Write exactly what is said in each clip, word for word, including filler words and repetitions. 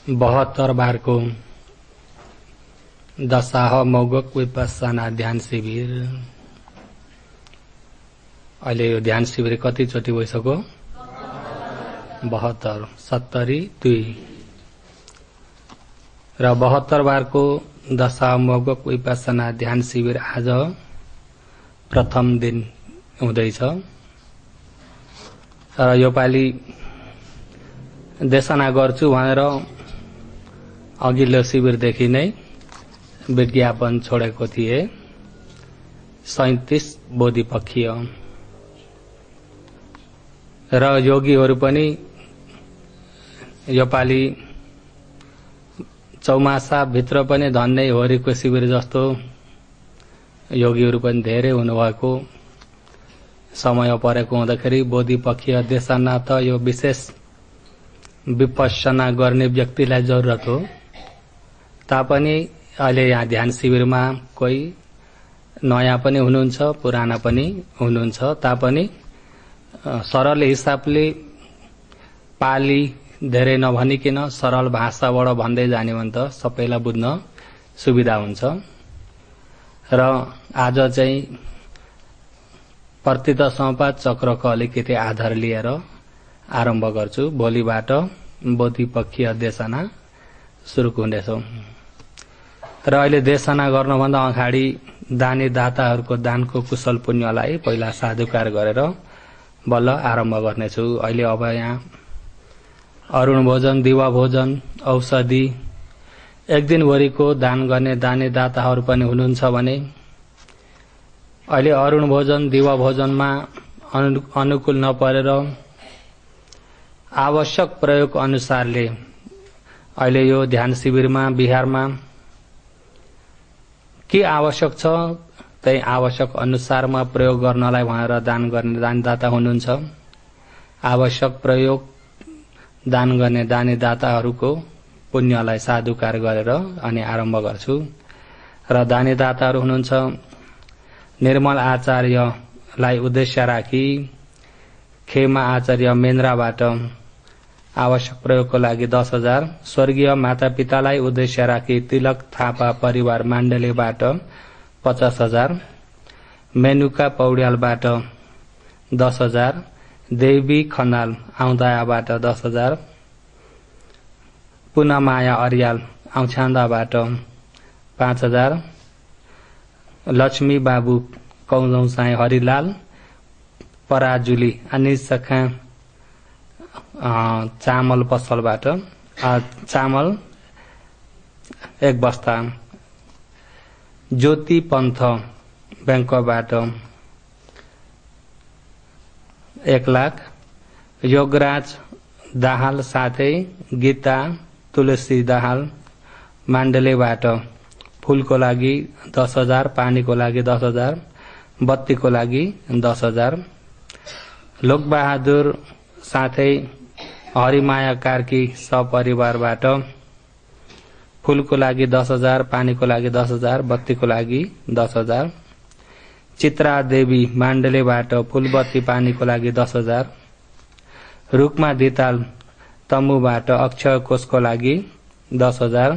बहत्तर बार को दशाह मौगक विपस्सना ध्यान शिविर। अहिले यो ध्यान शिविर कति चोटि भइसक्यो? बहत्तर सत्तरी दुई र बहत्तर बार को दशाह मौगक विपस्सना ध्यान शिविर आज प्रथम दिन हुँदैछ र यो पालि देशना गर्छु भनेर अघिल्लो शिविरदेखि नै विज्ञापन छोडेको थिए। सैंतीस बोधिपक्षीय र योगीहरू पनि यो पालि चौमासा भित्र पनि धन्नै होरीको शिविर जस्तो योगीहरू पनि धेरै हुनुभएको समय परेको हुँदाखेरि बोधिपक्षीय देशना त यो विशेष विपस्सना गर्ने व्यक्तिलाई जरुरत हो। तापनि अहिले यहाँ ध्यान शिविरमा कोही नयाँ पनि हुनुहुन्छ, पुराना पनि हुनुहुन्छ। तापनि सरल हिसाबले पाली धेरै नभनिकन सरल भाषाबाट भन्दै जाने भने त सबैलाई बुझ्न सुविधा हुन्छ। र आज चाहिँ प्रतित संवाद चक्रको अलिकति आधार लिएर आरम्भ गर्छु। भोलिबाट बोधिपक्षीय देशना सुरु हुनेछौं र अहिले देशना गर्नुभन्दा अगाडि दानी दाताहरूको दानको कुशल पुण्यलाई पहिला साधुकार गरेर बल्ल आरम्भ गर्नेछु। अहिले अब यहाँ अरुण भोजन, दिवा भोजन, औषधि एक दिनभरिको दान गर्ने दानी दाताहरू पनि हुनुहुन्छ भने अहिले अरुण भोजन, दिवा भोजनमा अनु, अनुकूल नपरेर आवश्यक प्रयोग अनुसारले अहिले यो ध्यान शिविरमा बिहारमा के आवश्यक छ त्यही आवश्यक अनुसारमा प्रयोग गर्नलाई भनेर दान गर्ने दानदाता हुनुहुन्छ। आवश्यक प्रयोग दान गर्ने दानी दाताहरूको पुण्यलाई साधुकार गरेर अनि आरम्भ गर्छु। र दानी दाताहरू हुनुहुन्छ निर्मल आचार्यलाई उद्देश्य राखी खेमा आचार्य मेन्द्राबाट आवश्यक प्रयोगको लागि दस हजार, स्वर्गीय माता पितालाई उद्देश्य राखी तिलक थापा परिवार माण्डलेबाट पचास हजार, मेनुका पौड्यालबाट दस हजार, देवी खनाल आउँदायाबाट दस हजार, पुनमाया अर्याल आउँछान्दाबाट पाँच हजार, लक्ष्मी बाबु कौजौं साई हरिलाल पराजुली अनिसखा चामल पसलबाट चामल एक बस्ता, ज्योति पन्थ बैंकबाट एक लाख, योगराज दाहाल साथै गीता तुलसी दाहाल माण्डलेबाट फूलको लागि दस हजार, पानीको लागि दस हजार, बत्तीको लागि दस हजार, लोकबहादुर साथै हरिमाया कार्की सपरिवारबाट फूलको लागि दस हजार, पानीको लागि दस हजार, बत्तीको लागि दस हजार, चित्रा देवी माण्डलेबाट फूलबत्ती पानीको लागि दस हजार, रुकमा दिताल तम्बुबाट अक्षय कोषको लागि दस हजार,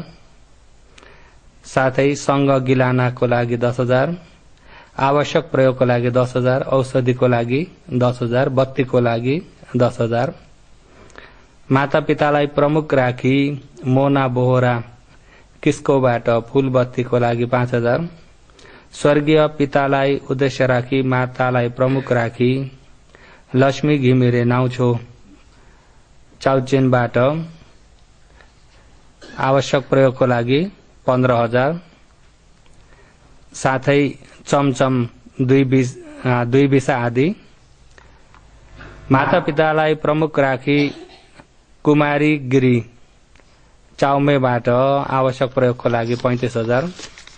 साथै संग गिलानाको लागि दस हजार, आवश्यक प्रयोगको लागि दस हजार, औषधिको लागि दस हजार, बत्तीको लागि दस हजार, माता पितालाई प्रमुख राखी मोना बोहरा किस्कोबाट फूलबत्तीको लागि पाँच हजार, स्वर्गीय पितालाई उद्देश्य राखी मातालाई प्रमुख राखी लक्ष्मी घिमिरे नाउछो चाउचेनबाट आवश्यक प्रयोगको लागि पन्ध्र हजार, साथै चमचम दुई बिस दुई बिसा आदि, माता पितालाई प्रमुख राखी कुमारी गिरी चाउमेबाट आवश्यक प्रयोगको लागि पैंतीस हजार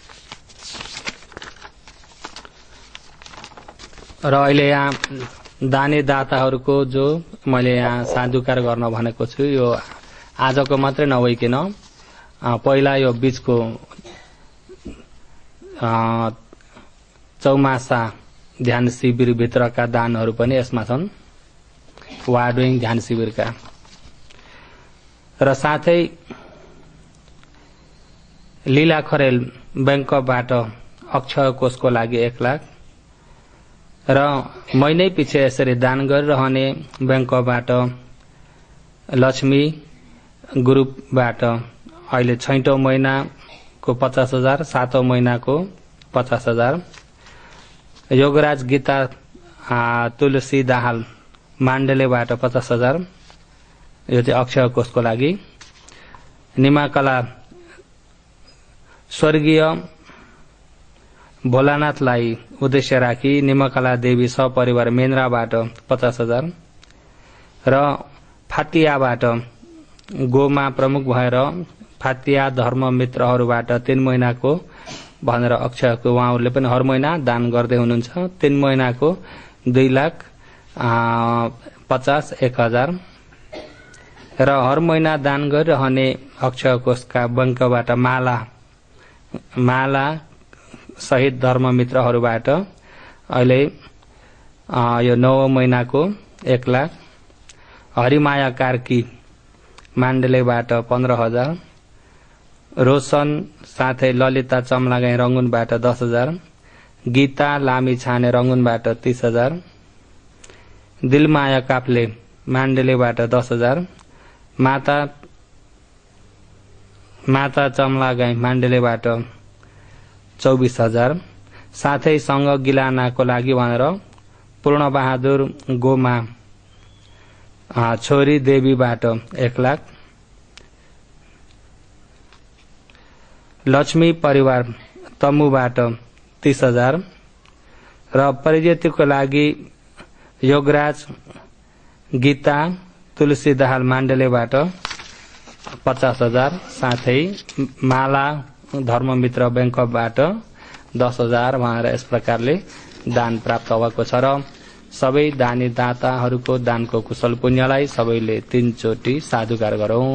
र अहिले यहाँ दानी दाताहरूको जो मैले यहाँ साधुकार गर्न भनेको छु यो आजको मात्रै नभइकन पहिला यो बीचको चौमासा ध्यान शिविर भित्रका दानहरू पनि यसमा छन्। वाडोइङ ध्यान शिविरका र साथै लीला खरेल बैंकबाट अक्षय कोषको लागि एक लाख र महिनै पछि यसरी दान गरिरहने बैंकबाट लक्ष्मी ग्रुपबाट अहिले छैटौं महिनाको पचास हजार सातौं महिनाको पचास हजार योगराज गीता तुलसी दाहाल माण्डलेबाट पचास हजार यो चाहिँ अक्षय कोषको लागि निमाकला स्वर्गीय भोलानाथलाई उद्देश्य राखी निमाकला देवी सपरिवार मेन्द्राबाट पचास हजार र फातियाबाट गोमा प्रमुख भएर फातिया धर्म मित्रहरूबाट तीन महिनाको भनेर अक्षयको उहाँहरूले पनि हर महिना दान गर्दै हुनुहुन्छ तीन महिनाको दुई लाख पचास एक हजार र हर महिना दान गरिरहने अक्षय कोषका बैंकबाट माला माला सहित धर्म मित्रहरूबाट अहिले यो नौ महिनाको एक लाख हरिमाया कार्की माण्डलेबाट पन्ध्र हजार रोशन साथै ललिता चमलागाई रंगुनबाट दस हजार गीता लामी छाने रंगुनबाट तीस हजार दिलमाया काप्ले माण्डलेबाट दस हजार माता माता चमलागाई माण्डलेबाट चौबीस हजार साथै संघ गिलानाको लागि भनेर पूर्ण बहादुर गोमा छोरी देवीबाट एक लाख लक्ष्मी परिवार तमुबाट तीस हजार र परिजेतीको लागि योगराज गीता तुलसी दाहाल माण्डलेबाट पचास हजार साथै माला धर्ममित्र बैंकबाट दस हजार भनेर यस प्रकारले दान प्राप्त भएको छ र सबै दानी दाताहरूको दानको कुशल पुण्यलाई सबैले तीन चोटी साधुकार गरौं।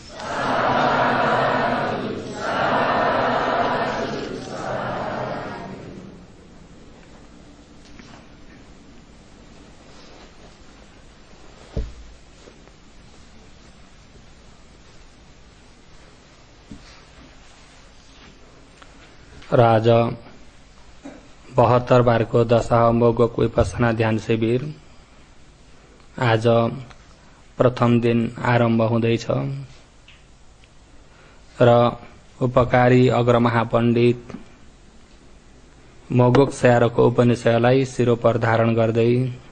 र आज बहत्तर बारको दशाम्बोगोक विपස්සना ध्यान शिविर आज प्रथम दिन आरम्भ हुँदैछ र उपकारी अग्रमहापण्डित मोगोक स्यारोको उपनिषदलाई शिरोपर धारण गर्दै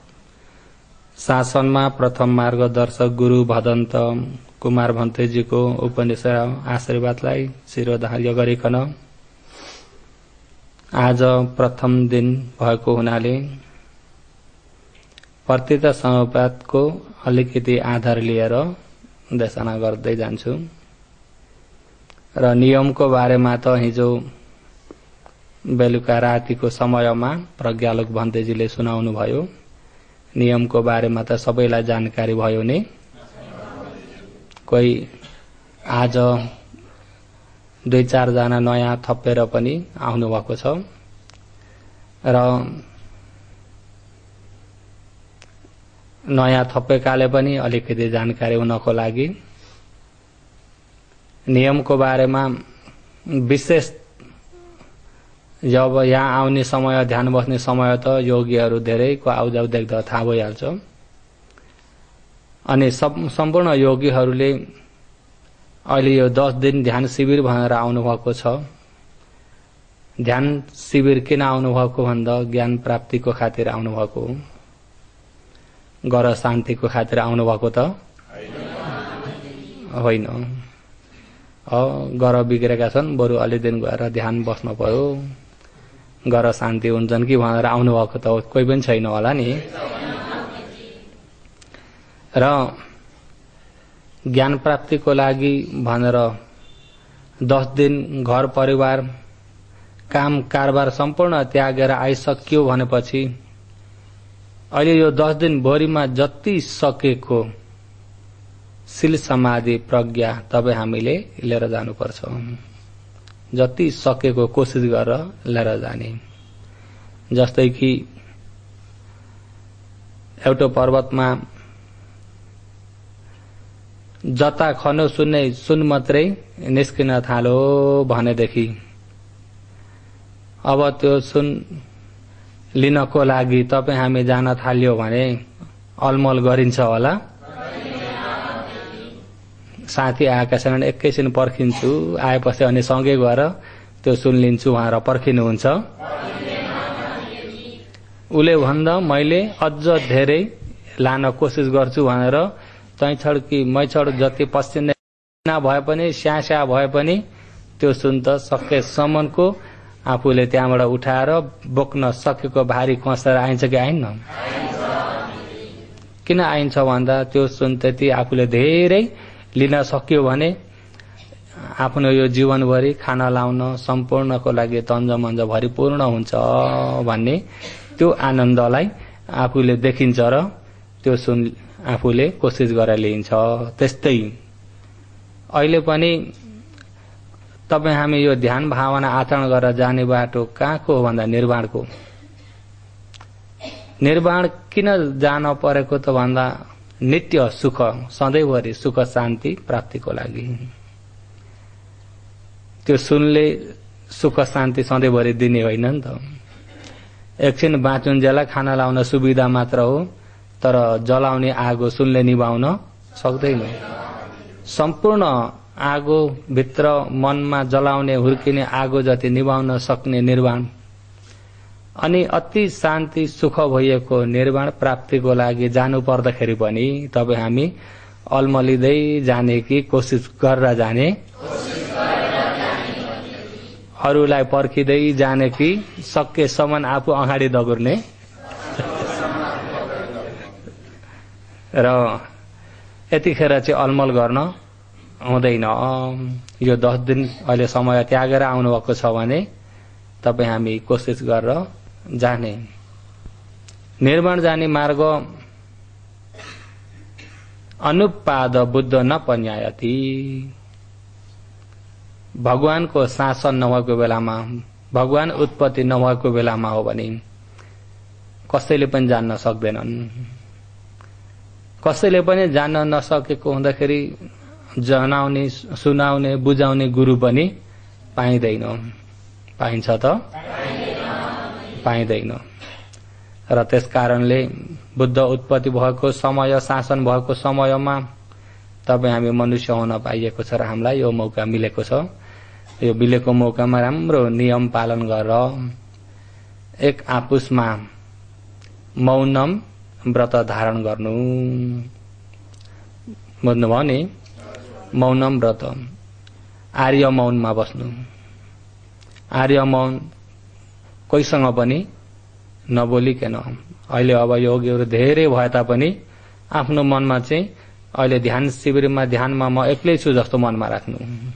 शासनमा प्रथम मार्गदर्शक गुरु भदन्त कुमार भन्तेजीको उपनिषद आशीर्वादलाई शिरोधार्य गरिकन आज प्रथम दिन भएको हुनाले प्रतीत समापातको अलिकति आधार लिएर देशना गर्दै जान्छु र नियमको बारेमा त हिजो बेलुका रातिको समयमा प्रज्ञालोक भन्तेजीले सुनाउनु भयो नियमको बारेमा त सबैलाई जानकारी भयो नि कोही आज दुई चार जना नयाँ थपेर पनि आउनु भएको छ र नयाँ थपेकाले पनि अलिकति जानकारी हुनको लागि नियमको बारेमा विशेष जब यहाँ आउने समय ध्यान बस्ने समय त योगीहरू धेरैको आउजाउ देख्दा थाहा भइहाल्छ अनि सम्पूर्ण योगीहरूले अहिले यो दस दिन ध्यान शिविर भनेर आउनु भएको छ ध्यान शिविर किन आउनु भएको भन्दा ज्ञान प्राप्तिको खातिर आउनु भएको हो गर शान्तिको खातिर आउनु भएको त होइन अ गर बिग्रेका छन् बरु अलि दिन गएर ध्यान बस्नु पर्यो गर शान्ति हुन्छन् कि भनेर आउनु भएको त कोही पनि छैन होला नि र ज्ञान प्राप्तिको लागि भनेर दस दिन घर परिवार काम कारबार सम्पूर्ण त्यागेर आइसक्यो भनेपछि अहिले यो दस दिन भरिमा जति सकेको शील समाधि प्रज्ञा तपाईँ हामीले लिएर जानुपर्छ जति सकेको कोसिस गरेर लिएर जाने जस्तै कि एउटा पर्वतमा जता खनो सुन्ने सुन मात्रै निस्किन थालो भनेदेखि अब त्यो सुन लिनको लागि तपाई हामी जान थाल्यो भने अलमल गरिन्छ होला। साथी आएका छन् एकैछिन पर्खिन्छु, आएपछि अनि सँगै गएर त्यो सुन लिन्छु भनेर पर्खिनुहुन्छ। उले भन्दा मैले अझ धेरै लान कोसिस गर्छु भनेर तै छड कि मै छड जति पसिना भए पनि स्यास्या भए पनि त्यो सुन त सकेसम्मको आफूले त्यहाँबाट उठाएर बोक्न सकेको भारी कसेर आइन्छ कि आइन्न? किन आइन्छ भन्दा त्यो सुन त्यति आफूले धेरै लिन सक्यो भने आफ्नो यो जीवनभरि खाना लाउन सम्पूर्णको लागि तन्जमन्ज भरिपूर्ण हुन्छ भन्ने त्यो आनन्दलाई आफूले देखिन्छ र त्यो सुन आफूले कोसिस गरेर लिन्छ। त्यस्तै अहिले पनि तपाई हामी यो ध्यान भावना आचरण गरेर जाने बाटो कहाँको हो भन्दा निर्वाणको। निर्वाण किन जान परेको त भन्दा नित्य सुख, सधैँभरि सुख शान्ति प्राप्तिको लागि। त्यो सुनले सुख शान्ति सधैँभरि दिने होइन नि त। एकछिन बाँचुन्जेला खाना लाउन सुविधा मात्र हो, तर जलाउने आगो सुनले निभाउन सक्दैन। सम्पूर्ण आगो भित्र मनमा जलाउने हुर्किने आगो जति निभाउन सक्ने निर्वाण अनि अति शान्ति सुख भइएको निर्वाण प्राप्तिको लागि जानु पर्दाखेरि पनि तपाई हामी अलमलिँदै जाने कि कोसिस गरेर जाने, अरूलाई पर्खिँदै जाने कि सकेसम्म आफू अगाडि दगुर्ने र यतिखेर चाहिँ अलमल गर्न हुँदैन। यो दस दिन अहिले समय त्यागेर आउनुभएको छ भने तपाई हामी कोसिस गरेर जाने। निर्वाण जाने मार्ग अनुपाद बुद्ध न पन्यायति। भगवानको शासन नभएको बेलामा, भगवान उत्पत्ति नभएको बेलामा हो भने कसैले पनि जान्न सक्दैनन्। कसैले पनि जान्न नसकेको हुँदाखेरि जनाउने, सुनाउने, बुझाउने गुरु पनि पाइँदैन। पाइन्छ त? पाइँदैन। र त्यस कारणले बुद्ध उत्पत्ति भएको समय, शासन भएको समयमा तपाई हामी मनुष्य हुन पाइएको छ र हामीलाई यो मौका मिलेको छ। यो मिलेको मौकामा राम्रो नियम पालन गरेर एक आपसमा मौनम व्रत धारण गर्नु। बुझ्नुभयो नि? मौनम व्रत, आर्य मौनमा बस्नु। आर्य मौन कोहीसँग पनि नबोलिकन। अहिले अब योगीहरू धेरै भए तापनि आफ्नो मनमा चाहिँ अहिले ध्यान शिविरमा ध्यानमा म एक्लै छु जस्तो मनमा राख्नु।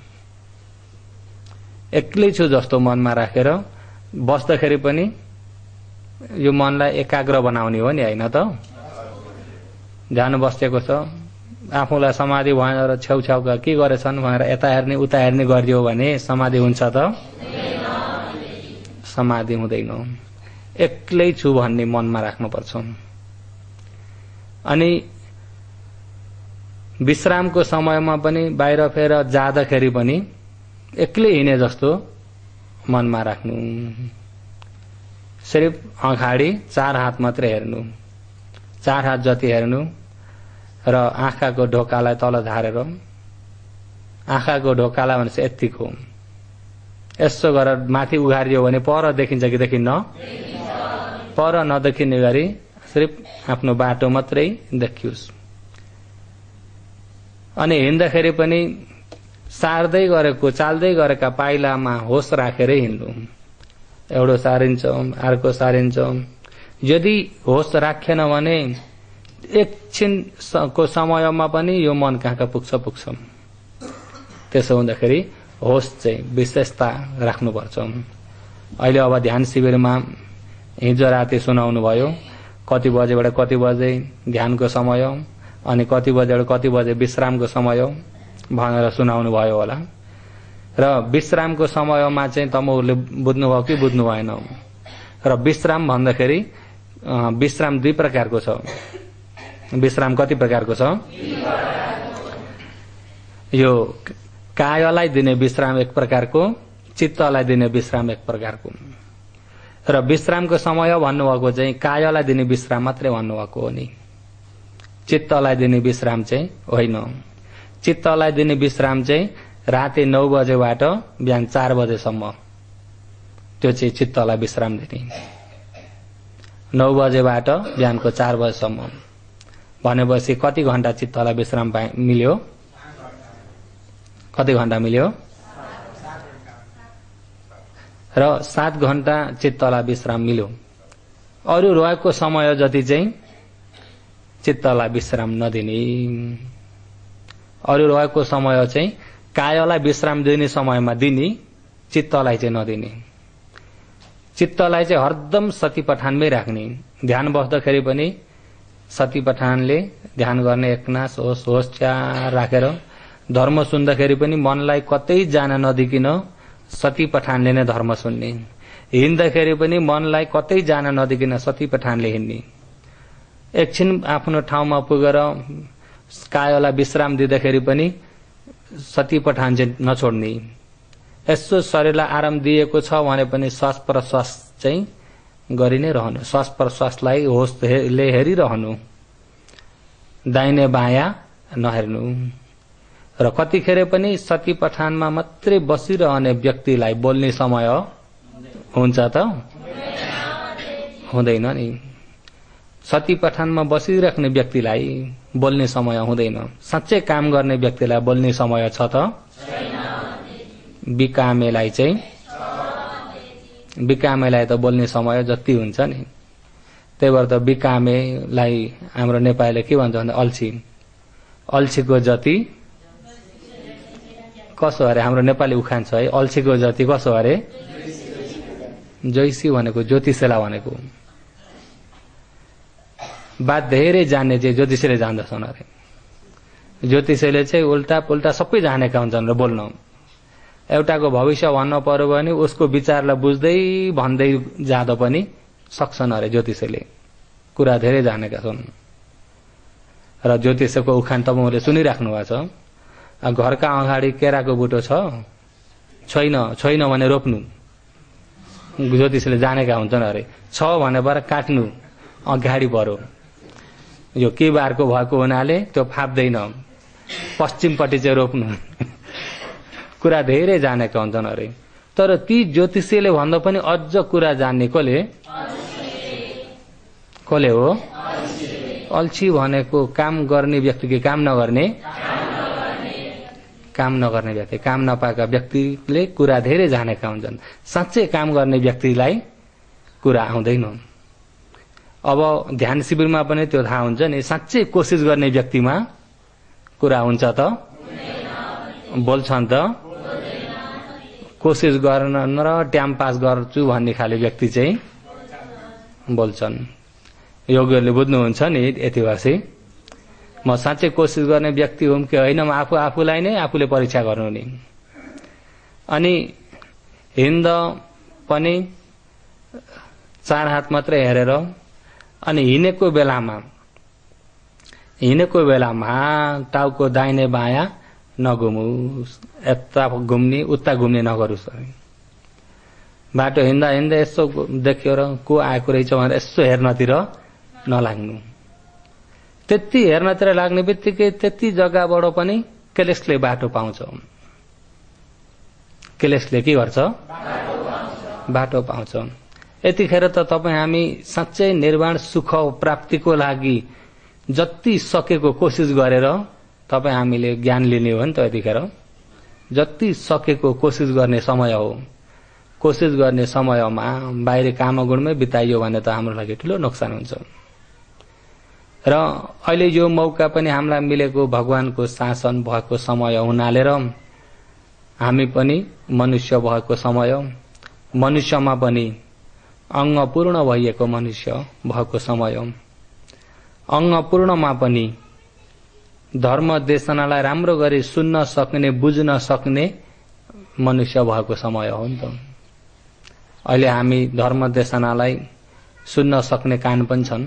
एक्लै छु जस्तो मनमा राखेर बस्दाखेरि पनि यो मनलाई एकाग्र बनाउने हो नि, होइन त? ध्यान बसेको छ, आफूलाई समाधि भएर छेउछाउका के गरेछन् भनेर यता हेर्ने उता हेर्ने गरिदियो भने समाधि हुन्छ त? समाधि हुँदैन। एक्लै छु भन्ने मनमा राख्नुपर्छ। अनि विश्रामको समयमा पनि बाहिर फेर जाँदाखेरि पनि एक्लै हिँडे जस्तो मनमा राख्नु। सिर्फ अगाडि चार हात मात्रै हेर्नु, चार हात जति हेर्नु र आँखाको ढोकालाई तल झारेर, आँखाको ढोकालाई भनेपछि यतिको यसो गरेर माथि उघारियो भने पर देखिन्छ कि देखिन्न? पर नदेखिने गरी सिर्फ आफ्नो बाटो मात्रै देखियोस्। अनि हिँड्दाखेरि पनि सार्दै गरेको, चाल्दै गरेका पाइलामा होस राखेरै हिँड्नु। एउटो सारिन्छ, अर्को सारिन्छ। यदि होस राखेन भने एकछिनको समयमा पनि यो मन कहाँ कहाँ पुग्छ पुग्छ। त्यसो हुँदाखेरि होस चाहिँ विशेषता राख्नुपर्छ। अहिले अब ध्यान शिविरमा हिजो राति सुनाउनु भयो कति बजेबाट कति बजे ध्यानको समय अनि कति बजेबाट कति बजे विश्रामको समय भनेर सुनाउनु भयो होला। र विश्रामको समयमा चाहिँ तपाईहरुले बुझ्नुभयो कि बुझ्नु भएन? र विश्राम भन्दाखेरि विश्राम दुई प्रकारको छ। विश्राम कति प्रकारको छ? यो कायलाई दिने विश्राम एक प्रकारको, चित्तलाई दिने विश्राम एक प्रकारको। र विश्रामको समय भन्नुभएको चाहिँ कायलाई दिने विश्राम मात्रै भन्नुभएको हो नि, चित्तलाई दिने विश्राम चाहिँ होइन। चित्तलाई दिने विश्राम चाहिँ राति नौ बजेबाट बिहान चार बजेसम्म, त्यो चाहिँ चित्तलाई विश्राम दिने। नौ बजेबाट बिहानको चार बजेसम्म भनेपछि कति घण्टा चित्तलाई विश्राम मिल्यो? कति घण्टा मिल्यो? र सात घण्टा चित्तलाई विश्राम मिल्यो। अरू रहेको समय जति चाहिँ चित्तलाई विश्राम नदिने, अरू रहेको समय चाहिँ कायलाई विश्राम दिने समयमा दिने, चित्तलाई चाहिँ नदिने। चित्तलाई चाहिँ हरदम सती पठानमै राख्ने। ध्यान बस्दाखेरि पनि सती पठानले ध्यान गर्ने, एकनास होस होस च्या राखेर। धर्म सुन्दाखेरि पनि मनलाई कतै जान नदिकिन सती पठानले नै धर्म सुन्ने। हिँड्दाखेरि पनि मनलाई कतै जान नदिकिन सती पठानले हिँड्ने। एकछिन आफ्नो ठाउँमा पुगेर कायलाई विश्राम दिँदाखेरि पनि सती पठान चाहिँ नछोड्ने। यसो शरीरलाई आराम दिएको छ भने पनि श्वास प्रश्वास चाहिँ गरि नै रहनु, श्वास प्रश्वासलाई होसले हेरिरहनु, दाहिने बायाँ नहेर्नु। र कतिखेर पनि सती पठानमा मात्रै बसिरहने व्यक्तिलाई बोल्ने समय हुन्छ त? हुँदैन नि। सती पठानमा बसिराख्ने व्यक्तिलाई बोल्ने समय हुँदैन। साँच्चै काम गर्ने व्यक्तिलाई बोल्ने समय छ त? बिकामेलाई चाहिँ, बिकामेलाई त बोल्ने समय जति हुन्छ नि। त्यही भएर त बिकामेलाई हाम्रो नेपालीले के भन्छ भन्दा अल्छी। अल्छीको जति कसो अरे? हाम्रो नेपाली उखान छ है, अल्छीको जति कसो अरे? जैसी भनेको ज्योतिषेला भनेको। बात धेरै जान्ने चाहिँ ज्योतिषीले जान्दछन् अरे। ज्योतिषीले चाहिँ उल्टा पुल्टा सबै जानेका हुन्छन् र बोल्न। एउटाको भविष्य भन्न पर्यो भने उसको विचारलाई बुझ्दै भन्दै जाँदा पनि सक्छन् अरे ज्योतिषीले। कुरा धेरै जानेका छन्। र ज्योतिषको उखान तपाईले सुनिराख्नु भएको छ। घरका अगाडि केराको बुटो छ, छैन छैन भने रोप्नु। ज्योतिषीले जानेका हुन्छन् अरे। छ भनेबाट काट्नु, अगाडि पर्यो। यो के बारको भएको हुनाले त्यो फाप्दैन, पश्चिमपट्टि चाहिँ रोप्नु। कुरा धेरै जानेका हुन्छन् अरे। तर ती ज्योतिषीले भन्दा पनि अझ कुरा जान्ने कसले? कसले हो? अल्छी भनेको काम गर्ने व्यक्ति कि काम नगर्ने? काम नगर्ने व्यक्ति। काम नपाएका व्यक्तिले कुरा धेरै जानेका हुन्छन्। साँच्चै काम गर्ने व्यक्तिलाई कुरा आउँदैन। अब ध्यान शिविरमा पनि त्यो थाहा हुन्छ नि। साँच्चै कोसिस गर्ने व्यक्तिमा कुरा हुन्छ त? बोल्छन् त? कोसिस गर्न र टाइम पास गर्छु भन्ने खाले व्यक्ति चाहिँ बोल्छन्। योगीहरूले बुझ्नुहुन्छ नि यतिवासी। म साँच्चै कोसिस गर्ने व्यक्ति हुँ कि होइन, म आफू आफूलाई नै आफूले परीक्षा गर्नु नि। अनि हिँड्द पनि चार हात मात्रै हेरेर, अनि हिँडेको बेलामा हिँडेको बेलामा टाउको दाहिने बायाँ नघुमु, यता घुम्ने उता घुम्ने नगरोस्। बाटो हिँड्दा हिँड्दै यसो देख्यो र को आएको रहेछ भनेर यसो हेर्नतिर नलाग्नु। त्यति हेर्नतिर लाग्ने बित्तिकै त्यति जग्गाबाट पनि क्लेशले बाटो पाउँछ। क्लेशले के गर्छ? बाटो पाउँछ। यतिखेर त तपाईँ हामी साँच्चै निर्वाण सुख प्राप्तिको लागि जति सकेको कोसिस गरेर तपाईँ हामीले ज्ञान लिने हो नि त। यतिखेर जति सकेको कोसिस गर्ने समय हो। कोसिस गर्ने समयमा बाहिर कामगुणमै बिताइयो भने त हाम्रो लागि ठुलो नोक्सान हुन्छ। र अहिले यो मौका पनि हामीलाई मिलेको भगवानको शासन भएको समय हुनाले र हामी पनि मनुष्य भएको समय, मनुष्यमा पनि अंग पूर्ण भइएको मनुष्य भएको समय, अंग पूर्णमा पनि धर्म देशनालाई राम्रो गरी सुन्न सक्ने बुझ्न सक्ने मनुष्य भएको समय हो नि त। अहिले हामी धर्म देशनालाई सुन्न सक्ने कान पनि छन्।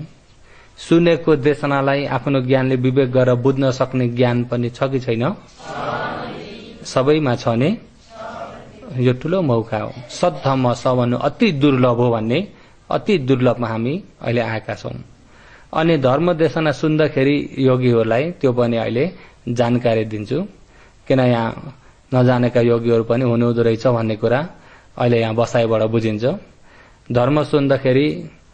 सुनेको देशनालाई आफ्नो ज्ञानले विवेक गरेर बुझ्न सक्ने ज्ञान पनि छ कि छैन? सबैमा छ नि यो ठुलो मौका हो। सद्धर्म छ भन्नु अति दुर्लभ हो भन्ने अति दुर्लभमा हामी अहिले आएका छौं। अनि धर्म देशना सुन्दाखेरि योगीहरूलाई त्यो पनि अहिले जानकारी दिन्छु, किन यहाँ नजानेका योगीहरू पनि हुनुहुँदो रहेछ भन्ने कुरा अहिले यहाँ बसाइबाट बुझिन्छ। धर्म सुन्दाखेरि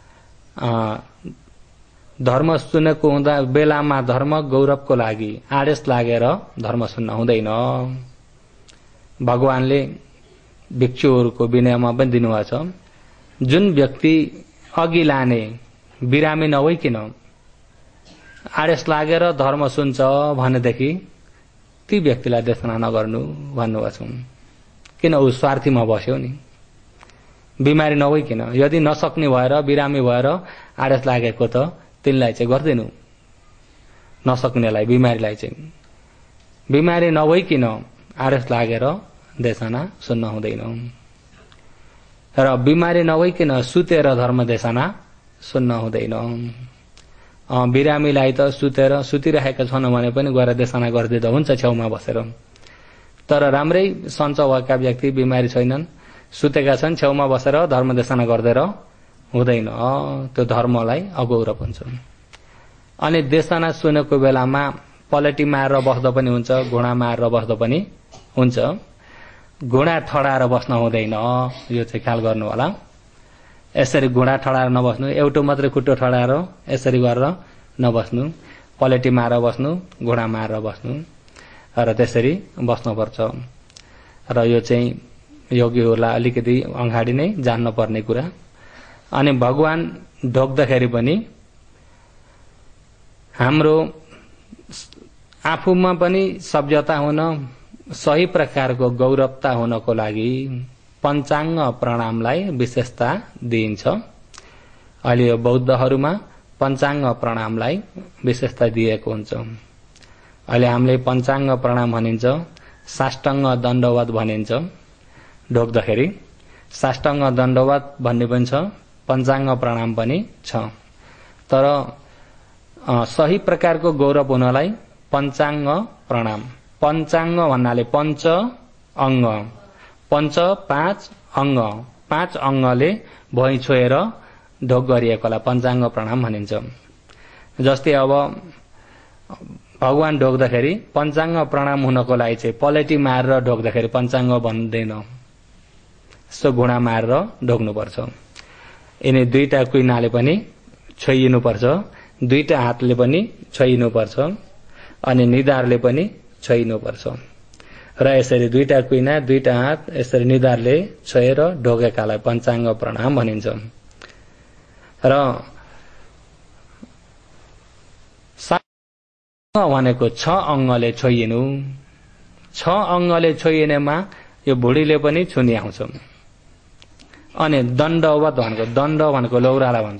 धर्म सुनेको हुँदा बेलामा धर्म गौरवको लागि आदेश लागेर धर्म सुन्न हुँदैन। भगवानले भिक्षुहरूको विनयमा पनि दिनुभएको छ, जुन व्यक्ति अघि लाने बिरामी नभइकन आदेश लागेर धर्म सुन्छ भनेदेखि ती व्यक्तिलाई देशना नगर्नु भन्नुभएको छ। किन ऊ स्वार्थीमा बस्यो नि, बिमारी नभइकन यदि नसक्ने भएर बिरामी भएर आदेश लागेको त तिनलाई चाहिँ गर्दैनौ, नसक्नेलाई बिमारीलाई चाहिँ। बिमारी नभइकन आदेश लागेर देशना सुन्न हुँदैन र बिमारी नभइकन सुतेर धर्म देशना सुन्न हुँदैन। बिरामीलाई त सुतेर सुतिरहेका छन् भने पनि गएर देशना गरिदिँदा हुन्छ छेउमा बसेर। तर राम्रै सञ्च भएका व्यक्ति बिमारी छैनन्, सुतेका छन्, छेउमा बसेर धर्म देशना गर्दै हुँदैन, त्यो धर्मलाई अगौरव हुन्छ। अनि देशना सुनेको बेलामा पलेटी मारेर बस्दा पनि हुन्छ, घुँडा मारेर बस्दा पनि हुन्छ। घुँडा ठडाएर बस्न हुँदैन, यो चाहिँ ख्याल गर्नु होला। यसरी घुँडा ठडाएर नबस्नु, एउटा मात्रै खुट्टो ठडाएर यसरी गरेर नबस्नु, पलेटी मारेर बस्नु, घुँडा मारेर बस्नु र त्यसरी बस्नुपर्छ। र यो चाहिँ योगीहरूलाई अलिकति अगाडि नै जान्न पर्ने कुरा। अनि भगवान ढोक्दाखेरि पनि हाम्रो आफूमा पनि सभ्यता हुन, सही प्रकारको गौरवता हुनको लागि पञ्चाङ्ग प्रणामलाई विशेषता दिइन्छ। अहिले यो बौद्धहरूमा पञ्चाङ्ग प्रणामलाई विशेषता दिएको हुन्छ। अहिले हामीले पञ्चाङ्ग प्रणाम भनिन्छ, साष्टाङ्ग दण्डवत भनिन्छ। ढोक्दाखेरि साष्टाङ्ग दण्डवत भन्ने पनि छ, पञ्चाङ्ग प्रणाम पनि छ। तर सही प्रकारको गौरव हुनलाई पञ्चाङ्ग प्रणाम, पञ्चाङ्ग भन्नाले पञ्च अङ्ग, पञ्च पाँच अङ्ग, पाँच अङ्गले भुइँ छोएर ढोक गरिएकोलाई पञ्चाङ्ग प्रणाम भनिन्छ। जस्तै अब भगवान ढोक्दाखेरि पञ्चाङ्ग प्रणाम हुनको लागि चाहिँ पलेटी मारेर ढोक्दाखेरि पञ्चाङ्ग भन्दैन, सो घुँडा मारेर ढोक्नुपर्छ। यिनी दुईटा कुइनाले पनि छोइनुपर्छ, दुईटा हातले पनि छोइनुपर्छ, अनि निधारले पनि छोइनुपर्छ। र यसरी दुईटा कुइना दुईटा हात यसरी निधारले छोएर ढोकेकालाई पञ्चाङ्ग प्रणाम भनिन्छ। र भनेको छ अङ्गले छोइनु, छ अङ्गले छोइनेमा यो भुडीले पनि छुनी आउँछ। अनि दण्डवत भनेको, दण्ड भनेको लौरालाई भन्छ,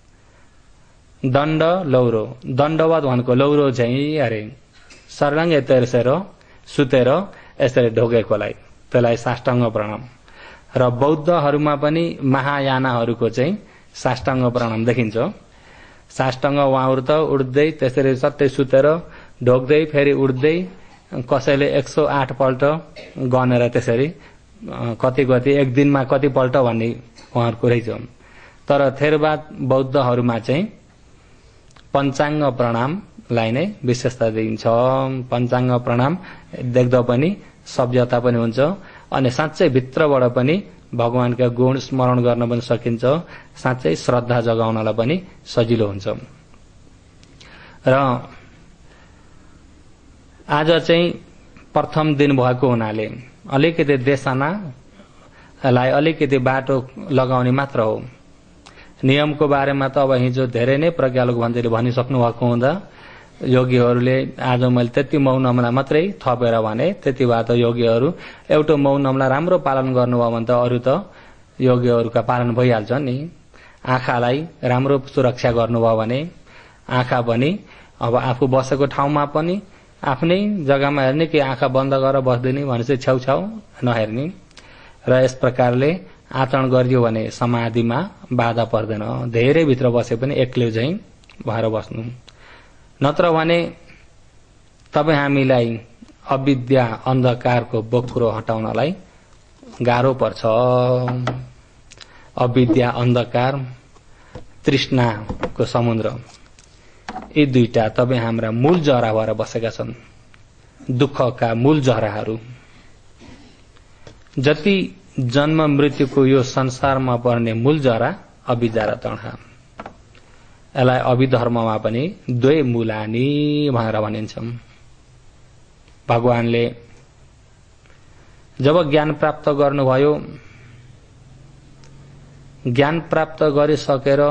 दण्ड लौरो, दण्डवत भनेको लौरो चाहिँ अरे सर्लाङ्गे तेर्सेर सुतेर यसरी ढोकेकोलाई, त्यसलाई साष्टाङ्ग प्रणाम। र बौद्धहरूमा पनि महायानाहरूको चाहिँ साष्टाङ्ग प्रणाम देखिन्छ। साष्टाङ्ग उहाँहरू त उठ्दै त्यसरी सत्तै सुतेर ढोक्दै फेरि उठ्दै, कसैले एक सौ आठ पल्ट गनेर त्यसरी कति कति एक दिनमा कति पल्ट भन्ने उहाँहरूको रहेछ। तर थेरवाद बौद्धहरूमा चाहिँ पञ्चाङ्ग प्रणामलाई नै विशेषता दिइन्छ। पञ्चाङ्ग प्रणाम देख्दा पनि सभ्यता पनि हुन्छ, अनि साँच्चै भित्रबाट पनि भगवानका गुण स्मरण गर्न पनि सकिन्छ, साँच्चै श्रद्धा जगाउनलाई पनि सजिलो हुन्छ। र आज चाहिँ प्रथम दिन भएको हुनाले अलिकति देशनालाई अलिकति बाटो लगाउने मात्र हो। नियमको बारेमा त अब हिजो धेरै नै प्रज्ञालोक भन्दैले भनिसक्नु भएको हुँदा योगीहरूले आज मैले त्यति मौनमलाई मात्रै थपेर भने त्यति भए त योगीहरू एउटा मौनमलाई राम्रो पालन गर्नुभयो भने त अरू त योगीहरूका पालन भइहाल्छ नि। आँखालाई राम्रो सुरक्षा गर्नुभयो भने आँखा पनि अब आफू बसेको ठाउँमा पनि आफ्नै जग्गामा हेर्ने कि आँखा बन्द गरेर बस्दिने भनेपछि छेउछाउ नहेर्ने। र यस प्रकारले आचरण गरियो भने समाधिमा बाधा पर्दैन। धेरै भित्र बसे पनि एक्लै झैं भएर बस्नु। नत्र भने तपाईँ हामीलाई अविद्या अन्धकारको बोक्रो हटाउनलाई गाह्रो पर्छ। अविद्या अन्धकार तृष्णाको समुद्र यी दुईटा तपाईँ हाम्रा मूल जरा भएर बसेका छन्, दुःखका मूल जराहरू। जति जन्म मृत्युको यो संसारमा पर्ने मूल जरा अविद्या र तणखा, यसलाई अभिधर्ममा पनि द्वै मूलानि भनेर भनिन्छ। भगवानले जब ज्ञान प्राप्त गर्नुभयो, ज्ञान प्राप्त गरिसकेर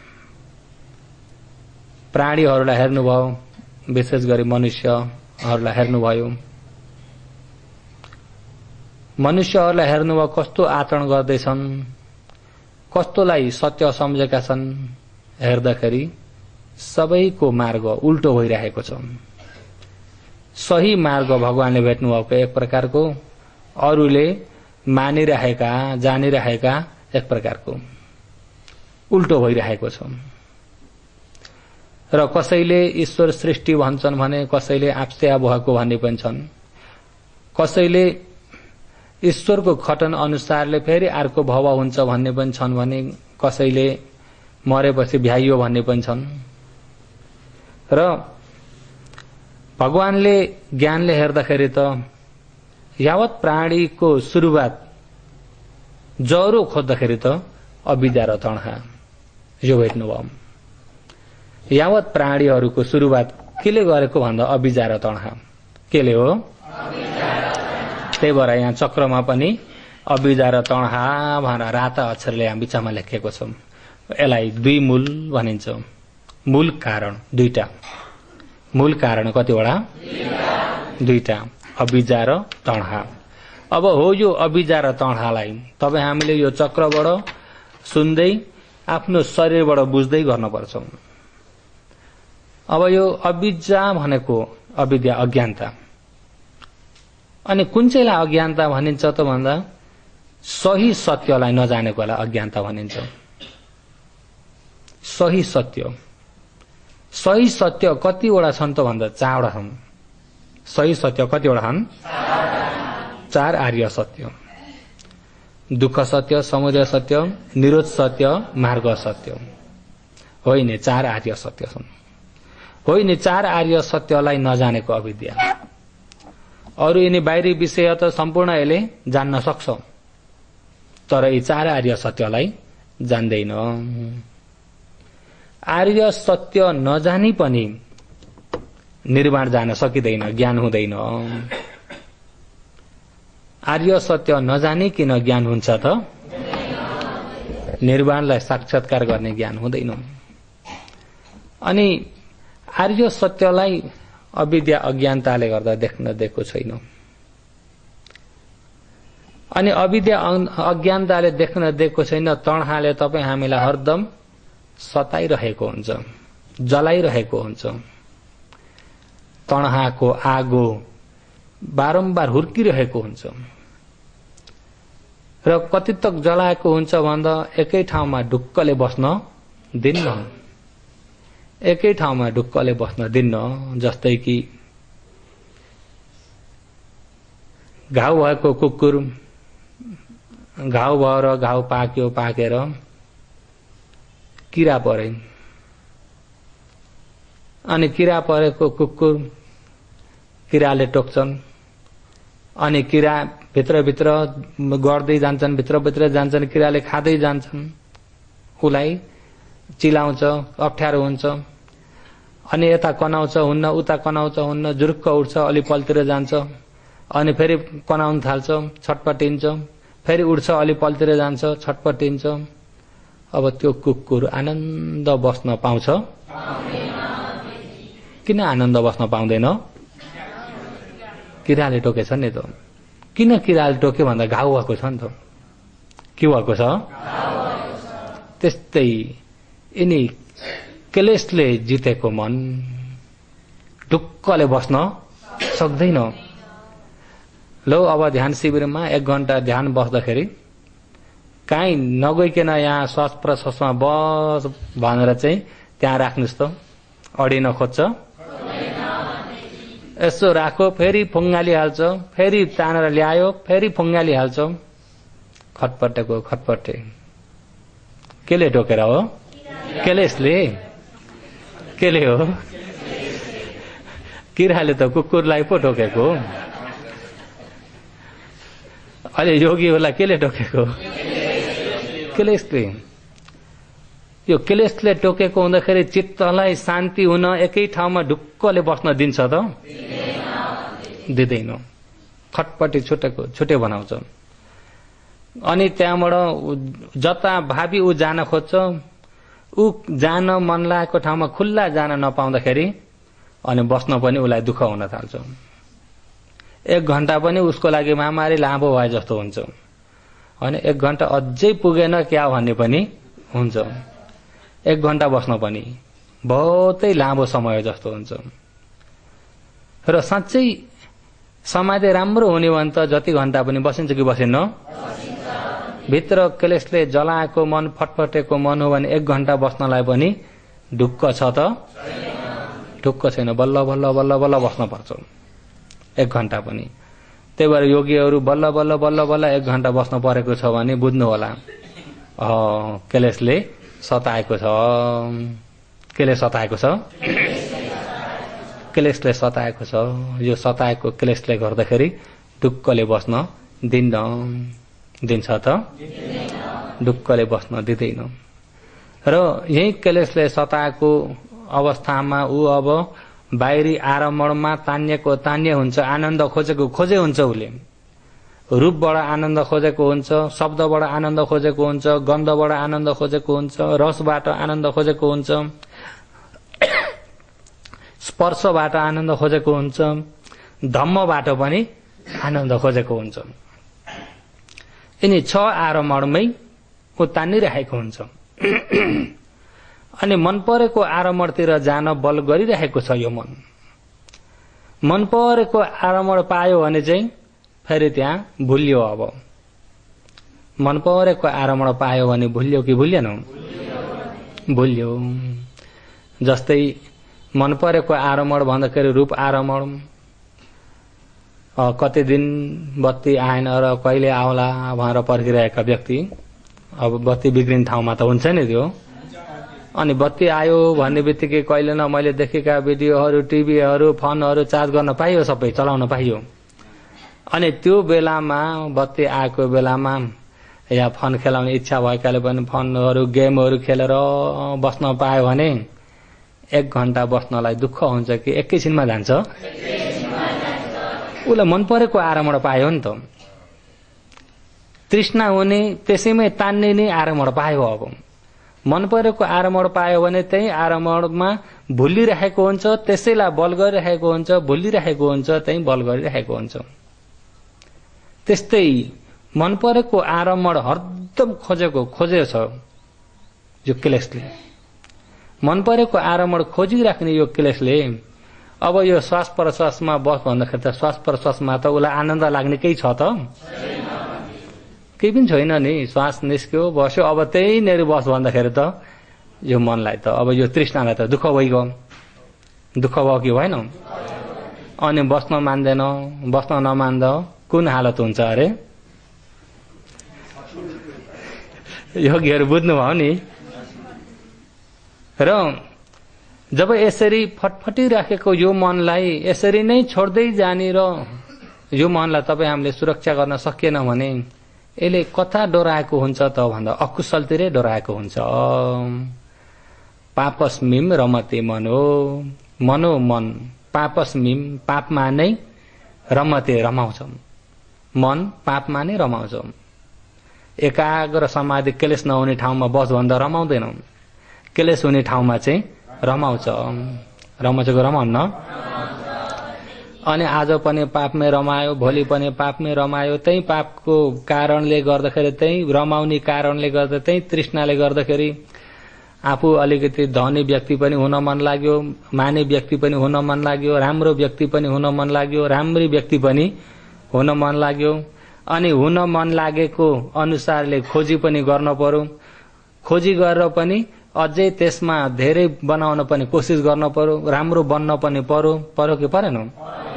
प्राणीहरूलाई हेर्नुभयो, विशेष गरी मनुष्यहरूलाई हेर्नुभयो। मनुष्यहरूलाई हेर्नुभयो कस्तो आचरण गर्दैछन्, कस्तोलाई सत्य सम्झेका छन्। हेर्दाखेरि सबैको मार्ग उल्टो भइरहेको छ। सही मार्ग भगवानले भेट्नुभएको एक प्रकारको, अरूले मानिरहेका जानिरहेका एक प्रकारको उल्टो भइरहेको छ। र कसैले ईश्वर सृष्टि भन्छन् भने, कसैले आपस्या भएको भन्ने पनि छन्। कसैले ईश्वरको खटन अनुसारले फेरि अर्को भव हुन्छ भन्ने पनि छन् भने, कसैले मरेपछि भ्याइयो भन्ने पनि छन्। र भगवानले ज्ञानले हेर्दाखेरि त यावत प्राणीको सुरुवात जरो खोज्दाखेरि त अविद्या र तणखा यो भेट्नुभयो। यावत प्राणीहरूको सुरुवात केले गरेको भन्दा अविद्या र तणखा केले हो? त्यही भएर यहाँ चक्रमा पनि अविद्या र तणखा भनेर राता अक्षरले यहाँ बिचमा लेखेको छ। यसलाई दुई मूल भनिन्छ। मूल कारण दुईटा, मूल कारण कतिवटा? दुईटा, अविद्या र तणखा। अब हो यो अविद्या र तणखालाई तपाईँ हामीले यो चक्रबाट सुन्दै आफ्नो शरीरबाट बुझ्दै गर्नुपर्छ। अब यो अविद्या भनेको अविद्या अज्ञानता, अनि कुन चाहिँलाई अज्ञानता भनिन्छ त भन्दा सही सत्यलाई नजानेकोलाई अज्ञानता भनिन्छ। सही सत्य, सही सत्य कतिवटा छन् त भन्दा चारवटा छन्। सही सत्य कतिवटा छन्? चार आर्य सत्य, दुःख सत्य, समुदय सत्य, निरोध सत्य, मार्ग सत्य। होइन, चार आर्य सत्य छन्। होइन, चार आर्य सत्यलाई नजानेको अविद्या। अरू यिनी बाहिरी विषय त सम्पूर्ण यसले जान्न सक्छ, तर यी चार आर्य सत्यलाई जान्दैन। आर्य सत्य नजानी पनि निर्वाण जान सकिँदैन, ज्ञान हुँदैन। आर्य सत्य नजानिकन ज्ञान हुन्छ त? निर्वाणलाई साक्षात्कार गर्ने ज्ञान हुँदैन। अनि आर्य सत्यलाई अविद्या अज्ञानताले गर्दा देख्न दिएको छैन। अनि अविद्या अज्ञानताले देख्न दिएको छैन, तणखाले तपाईँ हामीलाई हरदम सताइरहेको हुन्छ, जलाइरहेको हुन्छ। तणखाको आगो बारम्बार हुर्किरहेको हुन्छ र कति तक जलाएको हुन्छ भन्दा एकै ठाउँमा ढुक्कले बस्न दिन्न, एकै ठाउँमा ढुक्कले बस्न दिन्न। जस्तै कि घाउ भएको कुकुर घाउ भएर घाउ पाक्यो, पाकेर किरा परे, अनि किरा परेको कुकुर किराले टोक्छन्, अनि किरा भित्रभित्र गर्दै जान्छन्, भित्रभित्र जान्छन्, किराले खाँदै जान्छन्, उसलाई चिलाउँछ, अप्ठ्यारो हुन्छ। अनि यता कनाउँछ हुन्न, उता कनाउँछ हुन्न, जुरुक्क उठ्छ, अलि पल्तिर जान्छ, अनि फेरि कनाउन थाल्छ, छटपटिन्छ, फेरि उठ्छ, अलि पल्तिर जान्छ, छटपटिन्छ। अब त्यो कुकुर आनन्द बस्न पाउँछ? किन आनन्द बस्न पाउँदैन? किराले टोकेछ नि त। किन किराले टोक्यो भन्दा घाउ भएको छ नि त। के भएको छ? त्यस्तै यिनी क्लेशले जितेको मन ढुक्कले बस्न सक्दैन। लो अब ध्यान शिविरमा एक घण्टा ध्यान बस्दाखेरि काहीँ नगइकन यहाँ श्वास प्रश्वासमा बस भनेर चाहिँ त्यहाँ राख्नुहोस् त। अडिन खोज्छ? यसो राखो, फेरि फुङ्गालिहाल्छ, फेरि तानेर ल्यायो, फेरि फुङ्गालिहाल्छ। खटपटेको खटपटे केले टोकेर हो? केलेसले? केले हो? किराले त कुकुरलाई पो टोकेको। अहिले योगीहरूलाई केले टोकेको? केलेसले। यो केलेसले टोकेको हुँदाखेरि चित्तलाई शान्ति हुन एकै ठाउँमा ढुक्कले बस्न दिन्छ त? दिँदैन। खटपटी छुटेको छुटे बनाउँछ। अनि त्यहाँबाट जता भावी ऊ जान खोज्छ, ऊ जान मन लागेको ठाउँमा खुल्ला जान नपाउँदाखेरि अनि बस्न पनि उसलाई दुःख हुन थाल्छ। एक घण्टा पनि उसको लागि महामारी लामो भए जस्तो हुन्छ। अनि एक घण्टा अझै पुगेन क्या भन्ने पनि हुन्छ। एक घण्टा बस्न पनि बहुतै लामो समय जस्तो हुन्छ। र साँच्चै समाधि राम्रो हुने भने त जति घण्टा पनि बसिन्छ कि बसिन्न? भित्र क्लेशले जलाएको मन, फटफटेको मन हो भने एक घण्टा बस्नलाई पनि ढुक्क छ त? ढुक्क छैन। बल्ल बल्ल बल्ल बल्ल बस्न पर्छ एक घण्टा पनि। त्यही भएर योगीहरू बल्ल बल्ल बल्ल बल्ल एक घण्टा बस्न परेको छ भने बुझ्नु होला क्लेशले सताएको छ। केले सताएको छ? क्लेशले सताएको छ। यो सताएको क्लेशले गर्दाखेरि ढुक्कले बस्न दिन्न। दिन्छ त? ढुक्कले बस्न दिँदैन। र यही क्लेशले सताएको अवस्थामा ऊ अब बाहिरी आरम्भमा तानिएको तान्य हुन्छ, आनन्द खोजेको खोजे हुन्छ। उसले रूपबाट आनन्द खोजेको हुन्छ, शब्दबाट आनन्द खोजेको हुन्छ, गन्धबाट आनन्द खोजेको हुन्छ, रसबाट आनन्द खोजेको हुन्छ, स्पर्शबाट आनन्द खोजेको हुन्छ, धम्मबाट पनि आनन्द खोजेको हुन्छ। यिनी छ आरम्भमै ऊ तानिरहेको हुन्छ। अनि मन परेको आरम्भतिर जान बल गरिरहेको छ यो मन। मन परेको आरम्भ पायो भने चाहिँ फेरि त्यहाँ भुल्यो। अब मन परेको आरम्भ पायो भने भुल्यो कि भुल्एन? भुल्यो। जस्तै मन परेको आरम्भ भन्दाखेरि रूप आरम्भ, कति दिन बत्ती आएन र कहिले आउला भनेर पर्खिरहेका व्यक्ति, अब बत्ती बिग्रिने ठाउँमा त हुन्छ नि त्यो। अनि बत्ती आयो भन्ने बित्तिकै कहिले न मैले देखेका भिडियोहरू, टिभीहरू, फोनहरू चार्ज गर्न पाइयो, सबै चलाउन पाइयो। अनि त्यो बेलामा बत्ती आएको बेलामा या फोन खेलाउने इच्छा भएकाले पनि फोनहरू, गेमहरू खेलेर बस्न पायो भने एक घण्टा बस्नलाई दुःख हुन्छ कि एकैछिनमा जान्छ? उसलाई मन परेको आरामबाट पायो नि त। तृष्णा हुने त्यसैमै तान्ने नै आरामबाट पायो। अब मन परेको आरामबाट पायो भने त्यही आराममा भुलिरहेको हुन्छ, त्यसैलाई बल गरिरहेको हुन्छ, भुलिरहेको हुन्छ, त्यही बल गरिरहेको हुन्छ। त्यस्तै मन परेको आरामबाट हरदम खोजेको खोजेछ यो क्लेशले। मन परेको आरामबाट खोजिराख्ने यो क्लेशले अब यो श्वास प्रश्वासमा बस भन्दाखेरि त श्वास प्रश्वासमा त उसलाई आनन्द लाग्ने केही छ त? केही पनि छैन नि। श्वास निस्क्यो, बस्यो, अब त्यही नेर बस भन्दाखेरि त यो मनलाई त अब यो तृष्णालाई त दुःख भइगयो। दुःख भयो कि भएन? अनि बस्न मान्दैन, बस्न नमान्दा कुन हालत हुन्छ अरे? योगीहरू बुझ्नुभयो नि। र जब यसरी फटफटिराखेको यो मनलाई यसरी नै छोड्दै जाने र यो मनलाई तपाईँ हामीले सुरक्षा गर्न सकिएन भने यसले कता डोराएको हुन्छ त भन्दा अकुशलतिरै डोराएको हुन्छ। पापस्मिम रमते मनो, मनो मन पापस्मिम, पापमा नै रमते रमाउँछ। मन पापमा नै रमाउँछ। एकाग्र समाधि क्लेश नहुने ठाउँमा बस भन्दा रमाउँदैन, क्लेश हुने ठाउँमा चाहिँ रमाउँछ। रमाउँछ कि रमाउन्न? अनि आज पनि पापमै रमायो, भोलि पनि पापमै रमायो। त्यही पापको कारणले गर्दाखेरि, त्यही रमाउने कारणले गर्दा, त्यही तृष्णाले गर्दाखेरि आफू अलिकति धनी व्यक्ति पनि हुन मन लाग्यो, माने व्यक्ति पनि हुन मन लाग्यो, राम्रो व्यक्ति पनि हुन मन लाग्यो, राम्री व्यक्ति पनि हुन मन लाग्यो। अनि हुन मन लागेको अनुसारले खोजी पनि गर्न पर्यो। खोजी गरेर पनि अझै त्यसमा धेरै बनाउन पनि कोसिस गर्न पर्यो, राम्रो बन्न पनि पर्यो। पर्यो कि परेन?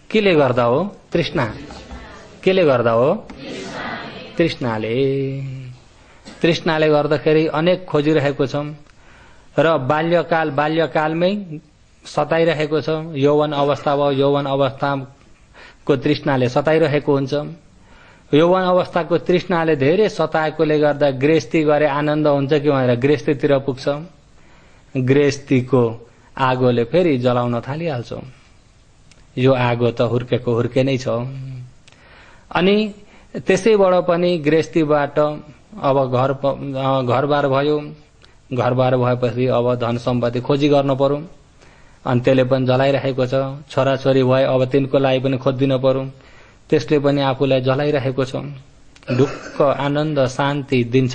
केले गर्दा हो? तृष्णा। केले गर्दा हो? तृष्णाले। तृष्णाले गर्दाखेरि अनेक खोजिरहेको छौं र बाल्यकाल बाल्यकालमै सताइरहेको छ। यौवन अवस्था भयो, यौवन अवस्थाको तृष्णाले सताइरहेको हुन्छ। यौवन अवस्थाको तृष्णाले धेरै सताएकोले गर्दा गृहस्थी गरे आनन्द हुन्छ कि भनेर गृहस्थीतिर पुग्छ। गृहस्थीको आगोले फेरि जलाउन थालिहाल्छ। यो आगो त हुर्केको हुर्के नै छ। अनि त्यसैबाट पनि गृहस्थीबाट अब घर घरबार भयो। घरबार भएपछि अब धन सम्पत्ति खोजी गर्न पर्यो। अनि त्यसले पनि जलाइरहेको छ। छोराछोरी भए अब तिनको लागि पनि खोजिदिन पर्यो। त्यसले पनि आफूलाई जलाइरहेको छ। ढुक्क आनन्द शान्ति दिन्छ?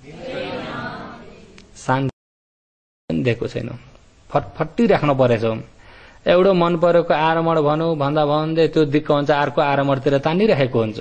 शान्ति दिएको छैन। फटफटी राख्न परेछ। एउटो मन परेको आरमण भनौं भन्दा भन्दै त्यो दिक्क हुन्छ, अर्को आरमणतिर तानिरहेको हुन्छ।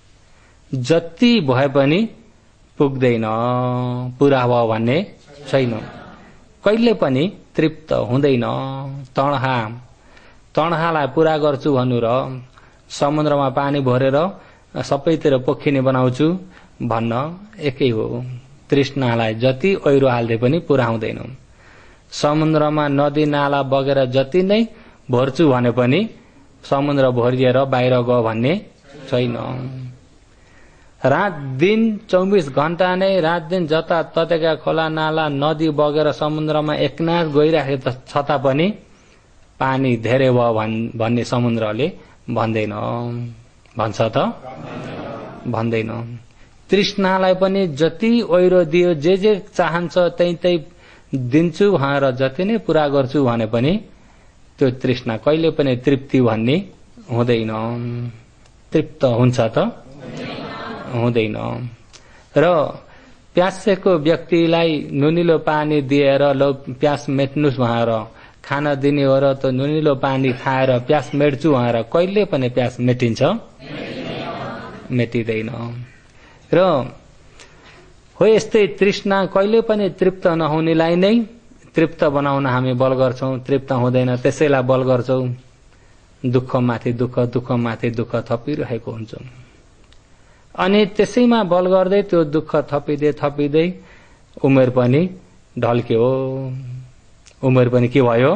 जति भए पनि पुग्दैन, पूरा भयो भन्ने छैन। कहिले पनि तृप्त हुँदैन। तणहा तणहालाई पूरा गर्छु भन्नु र समुद्रमा पानी भरेर सबैतिर पोखिने बनाउँछु भन्न एकै हो। तृष्णालाई जति ओइरो हाल्दै पनि पूरा हुँदैन। समुद्रमा नदी नाला बगेर जति नै भर्छु भने पनि समुद्र भरिएर बाहिर गयो भन्ने छैन। रात दिन चौबीस घण्टा नै रात दिन जता ततेका खोला नाला नदी बगेर समुद्रमा एकनाथ गइराखेको छ तापनि पानी धेरै भयो भन्ने समुद्रले भन्दैन। भन्छ त? भन्दैन। तृष्णालाई पनि जति ओइरो दियो, जे जे चाहन्छ त्यही त्यही दिन्छु भनेर जति नै पूरा गर्छु भने पनि त्यो तृष्णा कहिले पनि तृप्ति भन्ने हुँदैन। तृप्त हुन्छ त? हुँदैन। र प्यासेको व्यक्तिलाई नुनिलो पानी दिएर लो प्यास मेट्नुस् भनेर खान दिने हो र त नुनिलो पानी खाएर प्यास मेट्छु भनेर कहिले पनि प्यास मेटिन्छ? मेटिँदैन। र हो यस्तै तृष्णा कहिले पनि तृप्त नहुनेलाई नै तृप्त बनाउन हामी बल गर्छौं। तृप्त हुँदैन त्यसैलाई बल गर्छौं। दुःख माथि दुःख, दुःख माथि दुःख थपिरहेको हुन्छ। अनि त्यसैमा बल गर्दै त्यो दुःख थपिँदै थपिँदै उमेर पनि ढल्क्यो। उमेर पनि के भयो?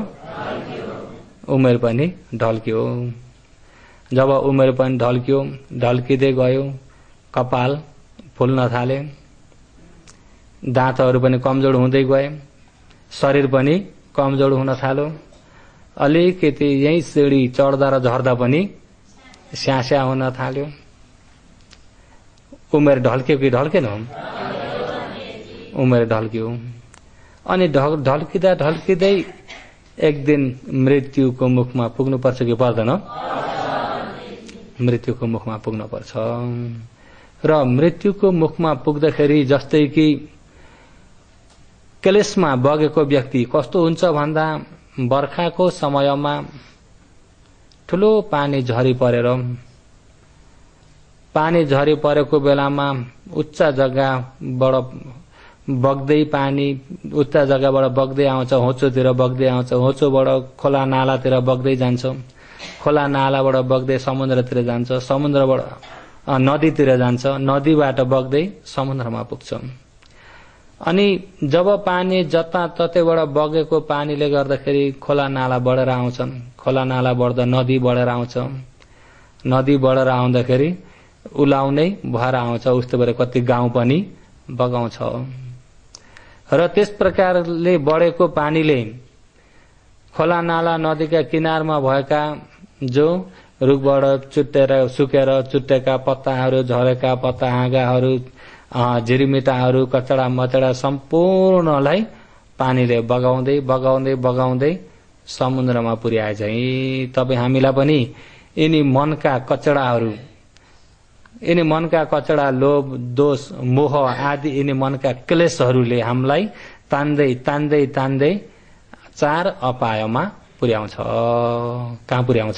उमेर पनि ढल्क्यो। जब उमेर पनि ढल्क्यो, ढल्किँदै गयो, कपाल फुल्न थाले, दाँतहरू पनि कमजोर हुँदै गए, शरीर पनि कमजोर हुन थाल्यो। अलिकति यही सिडी चढ्दा र झर्दा पनि स्यास्या हुन थाल्यो। उमेर ढल्क्यो कि ढल्केन? उमेर ढल्क्यो। अनि ढल्किँदा ढल्किँदै एक दिन मृत्युको मुखमा पुग्नुपर्छ कि पर्दैन? मृत्युको मुखमा पुग्नुपर्छ। र मृत्युको मुखमा पुग्दाखेरि जस्तै कि क्लेशमा बगेको व्यक्ति कस्तो हुन्छ भन्दा बर्खाको समयमा ठुलो पानी झरी परेर पानी झरी परेको बेलामा उच्च जग्गाबाट बग्दै पानी उच्च जग्गाबाट बग्दै आउँछ, होचोतिर बग्दै आउँछ, होचोबाट खोला नालातिर बग्दै जान्छ, खोला नालाबाट बग्दै समुद्रतिर जान्छ, समुद्रबाट नदीतिर जान्छ, नदीबाट बग्दै समुद्रमा पुग्छ। अनि जब पानी जता ततैबाट बगेको पानीले गर्दाखेरि खोला नाला बढेर आउँछन्, खोला नाला बढ्दा नदी बढेर आउँछ, नदी बढेर आउँदाखेरि उलाउनै भएर आउँछ, उस्तो भएर कति गाउँ पनि बगाउँछ। र त्यस प्रकारले बढेको पानीले खोला नाला नदीका किनारमा भएका जो रुखबाट चुट्टेर सुकेर चुट्टेका पत्ताहरू, झरेका पत्ता हाँगाहरू, झिरिमिटाहरू, कचडा मचडा सम्पूर्णलाई पानीले बगाउँदै बगाउँदै बगाउँदै समुद्रमा पुर्याए चाहिँ तपाईँ हामीलाई पनि यिनी मनका कचडाहरू, यिनी मनका कचडा, लोभ, दोष, मोह आदि यिनी मनका क्लेशहरूले हामीलाई तान्दै तान्दै तान्दै चार अपायमा पुर्याउँछ। कहाँ पुर्याउँछ?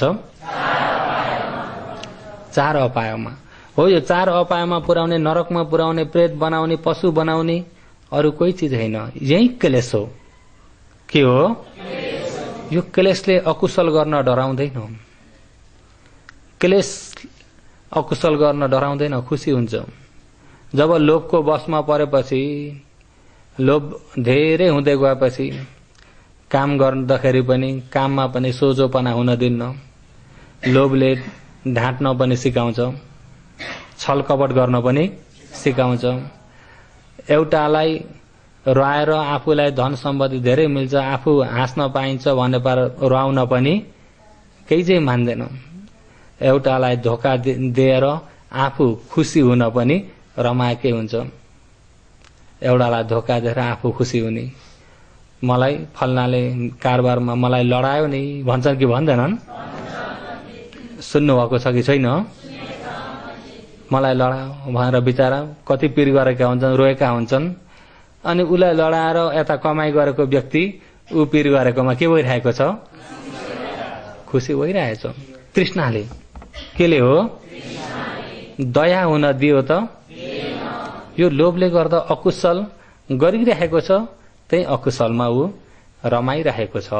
चार अपायमा। हो, यो चार अपायमा पुर्याउने, नरकमा पुर्याउने, प्रेत बनाउने, पशु बनाउने अरू कोही चीज होइन, यही क्लेश हो। के हो? यो क्लेशले अकुशल गर्न डराउँदैन। क्लेश अकुशल गर्न डराउँदैन, खुसी हुन्छ। जब लोभको बसमा परेपछि, लोभ धेरै हुँदै गएपछि काम गर्दाखेरि पनि काममा पनि सोझोपना हुन दिन्न। लोभले ढाँट्न पनि सिकाउँछ, छलकपट गर्न पनि सिकाउँछ। एउटालाई रुवाएर आफूलाई धन सम्पत्ति धेरै मिल्छ, आफू हाँस्न पाइन्छ भने पर रुवाउन पनि केही चाहिँ मान्दैन। एउटालाई धोका दिएर आफू खुसी हुन पनि रमाएकै हुन्छ। एउटालाई धोका दिएर आफू खुसी हुने, मलाई फल्नाले कारोबारमा मलाई लडायो नि भन्छन् कि भन्दैनन्? सुन्नुभएको छ कि छैन? मलाई लडायो भनेर बिचारा कति पिर गरेका हुन्छन्, रोएका हुन्छन्। अनि उसलाई लडाएर यता कमाई गरेको व्यक्ति ऊ पिर गरेकोमा के भइरहेको छ? खुसी भइरहेछ। तृष्णाले। केले हो? दया हुन दियो त? यो लोभले गर्दा अकुशल गरिरहेको छ, त्यही अकुशलमा ऊ रमाइरहेको छ।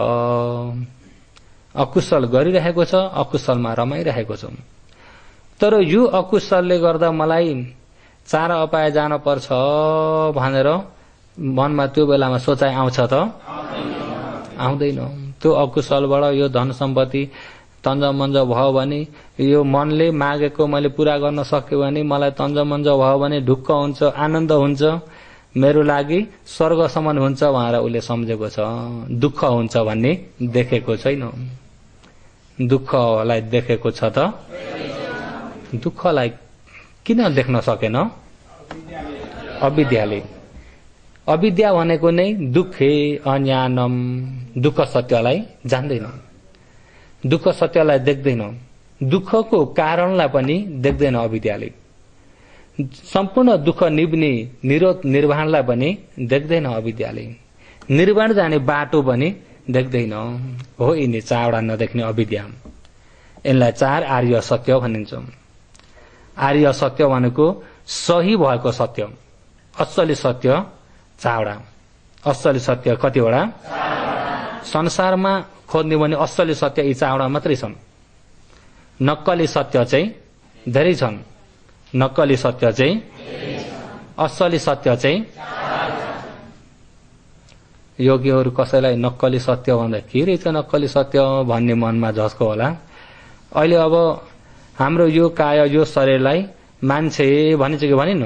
अकुशल गरिरहेको छ, अकुशलमा रमाइरहेको छ। तर यो अकुशलले गर्दा मलाई चार अपाय जान पर्छ भनेर मनमा त्यो बेलामा सोचाइ आउँछ त? आउँदैन। त्यो अकुशलबाट यो धन सम्पत्ति तन्जमन्ज भयो भने, यो मनले मागेको मैले पूरा गर्न सक्यो भने मलाई तन्जमन्ज भयो भने ढुक्क हुन्छ, आनन्द हुन्छ, मेरो लागि स्वर्गसम्म हुन्छ भनेर उसले सम्झेको छ। दुःख हुन्छ भन्ने देखेको छैन। दुःखलाई देखेको छ त? दुःखलाई किन देख्न सकेन? अविद्याले। अविद्या भनेको नै दुःखे अज्ञानम, दुःख सत्यलाई जान्दैन, दुःख सत्यलाई देख्दैन, दुःखको कारणलाई पनि देख्दैन अविद्याले। सम्पूर्ण दुःख निब्ने निरोध निर्वाणलाई पनि देख्दैन अविद्याले। निर्वाण जाने बाटो पनि देख्दैन। हो यिनी चारवटा नदेख्ने अविद्या। यसलाई चार आर्य सत्य भनिन्छ। आर्य सत्य भनेको सही भएको सत्य। असली सत्य चारवटा। असली सत्य कतिवटा? संसारमा खोज्ने भने असली सत्य यी चारवटा मात्रै छन्। नक्कली सत्य चाहिँ धेरै छन्। नक्कली सत्य चाहिँ, असली सत्य चाहिँ। योगीहरू कसैलाई नक्कली सत्य भन्दा के रहेछ नक्कली सत्य भन्ने मनमा झस्को होला। अहिले अब हाम्रो यो काया यो शरीरलाई मान्छे भनिन्छ कि भनिन?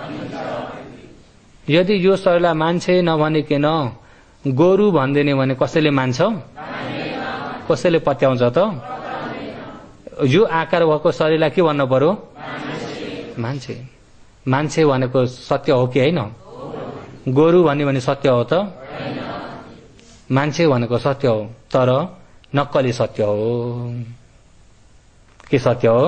यदि यो शरीरलाई मान्छे नभनिकन गोरु भनिदिने भने कसैले मान्छ? कसैले पत्याउँछ त? यो आकार भएको शरीरलाई के भन्नु पर्यो? मान्छे। मान्छे भनेको सत्य हो कि होइन? गोरु भन्यो भने सत्य हो त? मान्छे भनेको सत्य हो, तर नक्कली सत्य हो। के सत्य हो?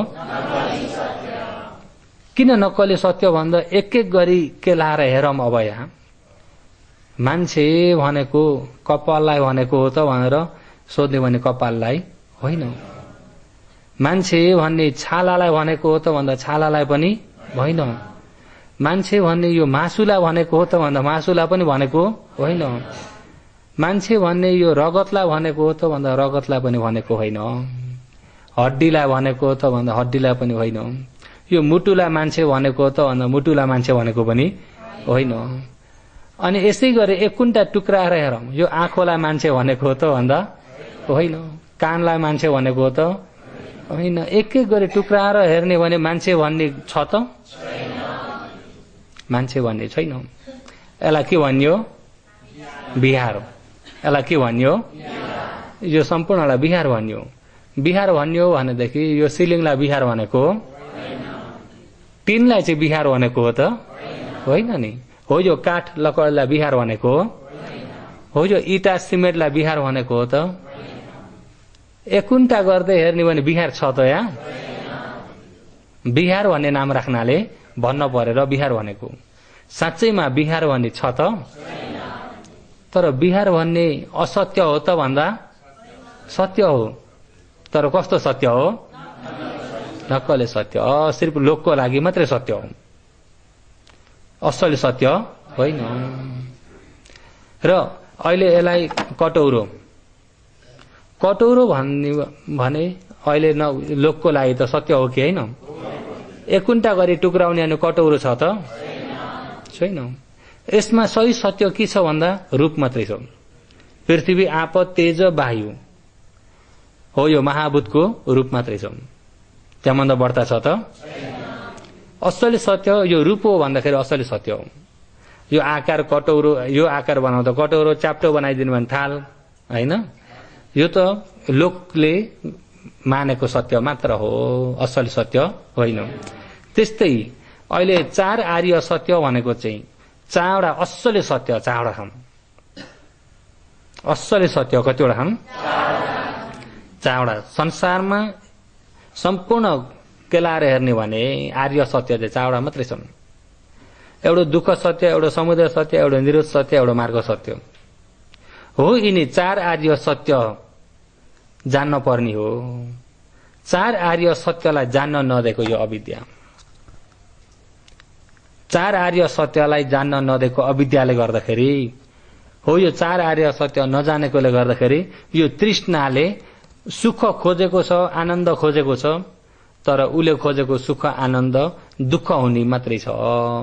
किन नक्कली सत्य भन्दा एक एक गरी के लाएर हेरौँ। अब यहाँ मान्छे भनेको कपाललाई भनेको हो त भनेर सोध्ने भने कपाललाई होइन। मान्छे भन्ने छालालाई भनेको हो त भन्दा छालालाई पनि होइन। मान्छे भन्ने यो मासुलाई भनेको हो त भन्दा मासुलाई पनि भनेको होइन। मान्छे भन्ने यो रगतलाई भनेको हो त भन्दा रगतलाई पनि भनेको होइन। हड्डीलाई भनेको हो त भन्दा हड्डीलाई पनि होइन। यो मुटुलाई मान्छे भनेको हो त भन्दा मुटुलाई मान्छे भनेको पनि होइन। अनि यसै गरी एक कुन्टा टुक्राएर हेरौँ। यो आँखोलाई मान्छे भनेको हो त भन्दा होइन। कानलाई मान्छे भनेको हो त होइन। एक एक गरी टुक्राएर हेर्ने भने मान्छे भन्ने छ त? मान्छे भन्ने छैन। यसलाई के भनियो? बिहार। यसलाई के भनियो? यो सम्पूर्णलाई बिहार भनियो। बिहार भनियो भनेदेखि यो सिलिङलाई बिहार भनेको हो? टिनलाई चाहिँ बिहार भनेको हो त? होइन नि। हो यो काठ लकडीलाई बिहार भनेको हो? हो यो इटा सिमेन्टलाई बिहार भनेको हो त? एक कुन्टा गर्दै हेर्ने भने बिहार छ त यहाँ? बिहार भन्ने नाम राख्नाले भन्न परेर बिहार भनेको। साँच्चैमा बिहार भन्ने छ त? तर बिहार भन्ने असत्य हो त भन्दा सत्य हो। तर कस्तो सत्य हो? नक्कली सत्य। सिर्फ लोकको लागि मात्रै सत्य हो, असली सत्य होइन। र अहिले यसलाई कटौरो कटौरो भन्ने भने अहिले न लोकको लागि त सत्य हो कि होइन? एक कुन्टा गरी टुक्राउने अनि कटौरो छ त छैन। यसमा सही सत्य के छ भन्दा रूप मात्रै छ। पृथ्वी, आप, तेज, वायु हो, यो महाभूतको रूप मात्रै छ। त्यहाँभन्दा बढ्ता छ त? असली सत्य यो रूप हो भन्दाखेरि असली सत्य हो। यो आकार कटौरो, यो आकार बनाउँदा कटौरो च्याप्टो बनाइदिनु भने थाल होइन, यो त लोकले मानेको सत्य मात्र हो, असली सत्य होइन। त्यस्तै अहिले चार आर्य सत्य भनेको चाहिँ चारवटा असली सत्य, चारवटा छन्। असली सत्य कतिवटा छन्? चारवटा। संसारमा सम्पूर्ण केलाएर हेर्ने भने आर्य सत्य चाहिँ चारवटा मात्रै छन्। एउटा दुःख सत्य, एउटा समुदय सत्य, एउटा निरोध सत्य, एउटा मार्ग सत्य हो। यिनी चार आर्य सत्य जान्न पर्ने हो। चार आर्य सत्यलाई जान्न नदिएको यो अविद्या, चार आर्य सत्यलाई जान्न नदिएको अविद्याले गर्दाखेरि हो। यो चार आर्य सत्य नजानेकोले गर्दाखेरि यो तृष्णाले सुख खोजेको छ, आनन्द खोजेको छ, तर उले खोजेको सुख आनन्द दुःख हुने मात्रै छ।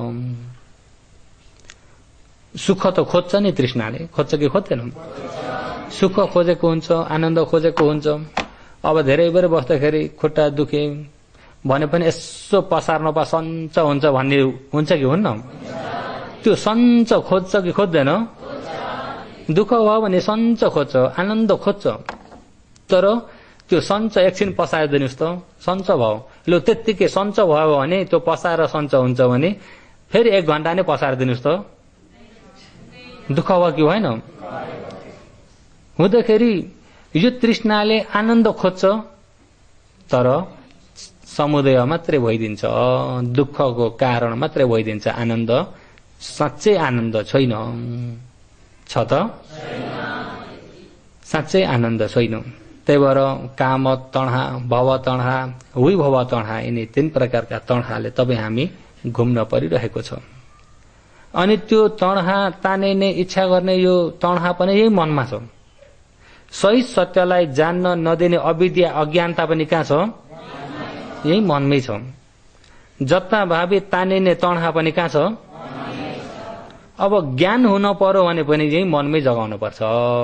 सुख त खोज्छ नि तृष्णाले, खोज्छ कि खोज्दैन? सुख खोजेको हुन्छ, आनन्द खोजेको हुन्छ। अब धेरै बेर बस्दाखेरि खुट्टा दुखे भने पनि यसो पसार नपा सञ्च हुन्छ भन्ने हुन्छ कि हुन्न? त्यो सञ्च खोज्छ कि खोज्दैन? दुःख भयो भने सञ्च खोज्छ, आनन्द खोज्छ, तर त्यो सञ्च एकछिन पसारिदिनुहोस् त, सञ्च भयो लो, त्यत्तिकै सञ्च भयो भने त्यो पसाएर सञ्च हुन्छ भने फेरि एक घण्टा नै पसारिदिनुहोस् त, दुःख भयो कि भएन? हुँदाखेरि यो तृष्णाले आनन्द खोज्छ, तर समुदय मात्रै भइदिन्छ, दुःखको कारण मात्रै भइदिन्छ। आनन्द साँच्चै आनन्द छैन, छ त? साँच्चै आनन्द छैन। त्यही भएर काम तणहा, भव तणहा, विभव तणहा, यिनी तीन प्रकारका तणहाले तपाईँ हामी घुम्न परिरहेको छ। अनि त्यो तणहा तानिने इच्छा गर्ने यो तणहा पनि यही मनमा छ। सही सत्यलाई जान्न नदिने अविद्या, अज्ञानता पनि कहाँ छ? यही मनमै छ। जता भावी तानिने तणहा पनि कहाँ छ? अब ज्ञान हुन पर्यो भने पनि यही मनमै जगाउनु पर्छ।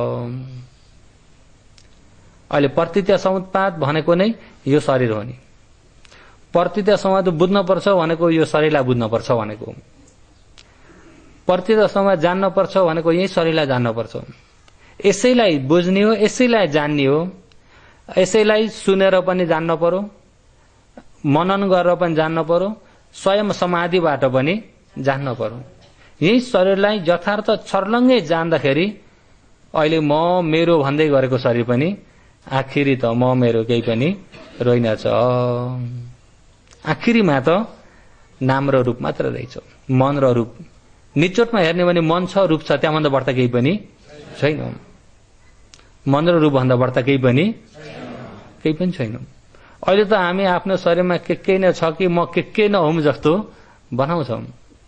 अहिले प्रतित्य समुत्पाद भनेको नै यो शरीर हो नि। प्रतित्य समाज बुझ्न पर्छ भनेको यो शरीरलाई बुझ्न पर्छ भनेको। प्रतित्य समाज जान्न पर्छ भनेको यही शरीरलाई जान्न पर्छ। यसैलाई बुझ्ने हो, यसैलाई जान्ने हो। यसैलाई सुनेर पनि जान्न पर्यो, मनन गरेर पनि जान्न पर्यो, स्वयं समाधिबाट पनि जान्न पर्यो। यही शरीरलाई यथार्थ छर्लङ्गै जान्दाखेरि अहिले म मेरो भन्दै गरेको शरीर पनि आखिरी त म मेरो केही पनि रहेनछ। आखिरीमा त नाम र रूप मात्र रहेछ, मन र रूप। निचोटमा हेर्ने भने मन छ, रूप छ, त्यहाँभन्दा बढ्ता केही पनि छैन। मन र रूप भन्दा बढ्ता केही पनि केही पनि छैन। अहिले त हामी आफ्नो शरीरमा के के नै छ कि म के के न हुँ जस्तो बनाउँछौँ।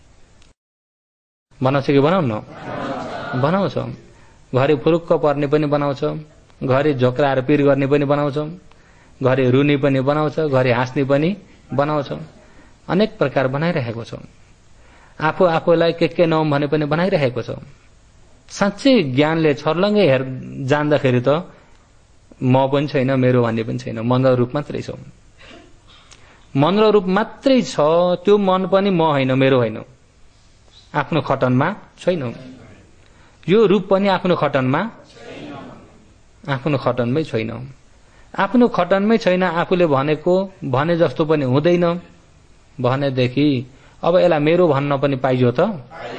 बनाउँछ कि बनाउन? बनाउँछ। घरि फुरुक्क पर्ने पनि बनाउँछ, घरि झोक्राएर पिर गर्ने पनि बनाउँछ, घरि रुने पनि बनाउँछ, घरि हाँस्ने पनि बनाउँछ। अनेक प्रकार बनाइरहेको छ। आफू आफूलाई के के नहुँ भने पनि बनाइरहेको छ। साँच्चै ज्ञानले छर्लङ्गै हेर जान्दाखेरि त म पनि छैन, मेरो भन्ने पनि छैन, मन र रूप मात्रै छ। मन र रूप मात्रै छ। त्यो मन पनि म होइन, मेरो होइन, आफ्नो खटनमा छैन। यो रूप पनि आफ्नो खटनमा आफ्नो खटनमै छैन। आफ्नो खटनमै छैन। आफूले भनेको भने जस्तो पनि हुँदैन भनेदेखि अब यसलाई मेरो भन्न पनि पाइयो त?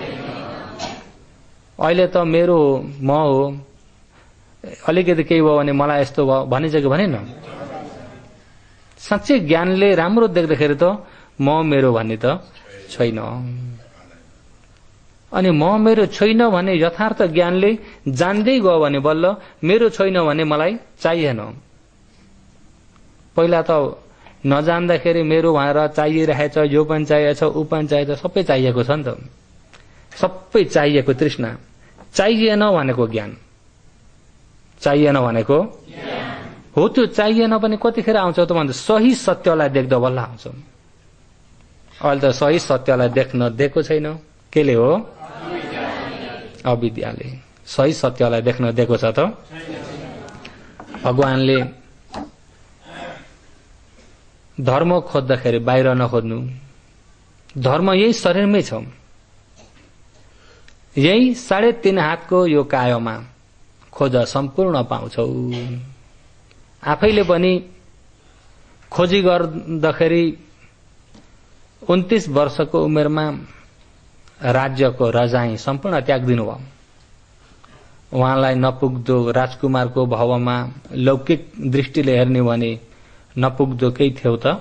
अहिले त मेरो म हो, अलिकति केही भयो भने मलाई यस्तो भयो भनिन्छ कि भनेन? साँच्चै ज्ञानले राम्रो देख्दाखेरि त म मेरो भन्ने त छैन। अनि म मेरो छैन भने यथार्थ ज्ञानले जान्दै गयो भने बल्ल मेरो छैन भने मलाई चाहिएन। पहिला त नजान्दाखेरि मेरो भनेर चाहिरहेछ, यो पनि चाहिएछ, ऊ पनि चाहिएछ, सबै चाहिएको छ नि त। सबै चाहिएको तृष्णा। चाहिएन भनेको ज्ञान। चाहिएन भनेको हो त्यो चाहिएन भने कतिखेर आउँछ त भन्दा सही सत्यलाई देख्दा बल्ल आउँछ। अहिले त सही सत्यलाई देख्न दिएको छैन। केले हो? अविद्याले सही सत्यलाई देख्न दिएको छ त। भगवानले धर्म खोज्दाखेरि बाहिर नखोज्नु, धर्म यही शरीरमै छ, यही साढे तीन हातको यो कायमा खोज सम्पूर्ण पाउँछौ। आफैले पनि खोजी गर्दाखेरि उन्तीस वर्षको उमेरमा राज्यको रजाई सम्पूर्ण त्याग्दिनु भयो। उहाँलाई नपुग्दो राजकुमारको भावमा लौकिक दृष्टिले हेर्ने भने नपुग्दो केही थियो त?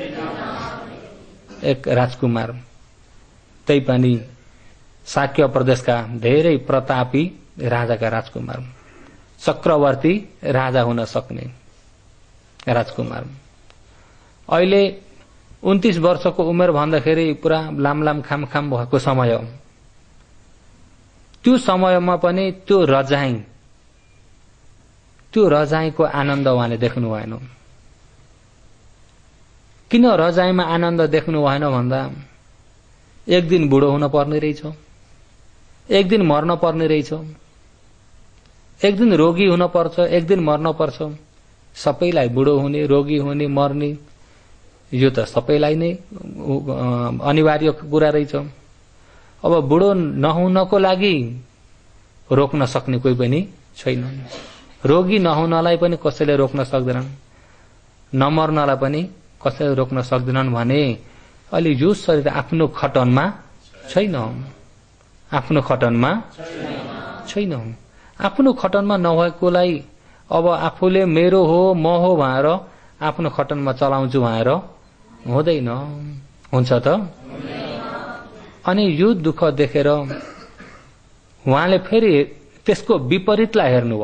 एक राजकुमार, त्यही पनि शाक्य प्रदेशका धेरै प्रतापी राजाका राजकुमार, चक्रवर्ती राजा हुन सक्ने राजकुमार। अहिले उन्तीस वर्षको उमेर भन्दाखेरि पुरा लाम लाम खाम खाम भएको समय हो। त्यो समयमा पनि त्यो रजाई त्यो रजाईको आनन्द उहाँले देख्नु भएन। किन रजाईमा आनन्द देख्नु भएन भन्दा एक दिन बुढो हुन पर्ने रहेछ, एक दिन मर्न पर्ने रहेछ, एक दिन रोगी हुन पर्छ, एक दिन मर्न पर्छ। सबैलाई बुढो हुने, रोगी हुने, मर्ने यो त सबैलाई नै अनिवार्य कुरा रहेछ। अब बुढो नहुनको लागि रोक्न सक्ने कोही पनि छैन, रोगी नहुनलाई पनि कसैले रोक्न सक्दैनन्, नमर्नलाई पनि कसैले रोक्न सक्दैनन् भने अहिले यो शरीर आफ्नो खटनमा छैन, आफ्नो खटनमा छैन। आफ्नो खटनमा नभएकोलाई अब आफूले मेरो हो म हो भनेर आफ्नो खटनमा चलाउँछु भनेर हुँदैन, हुन्छ त? अनि यो दुःख देखेर उहाँले फेरि त्यसको विपरीतलाई हेर्नुभयो।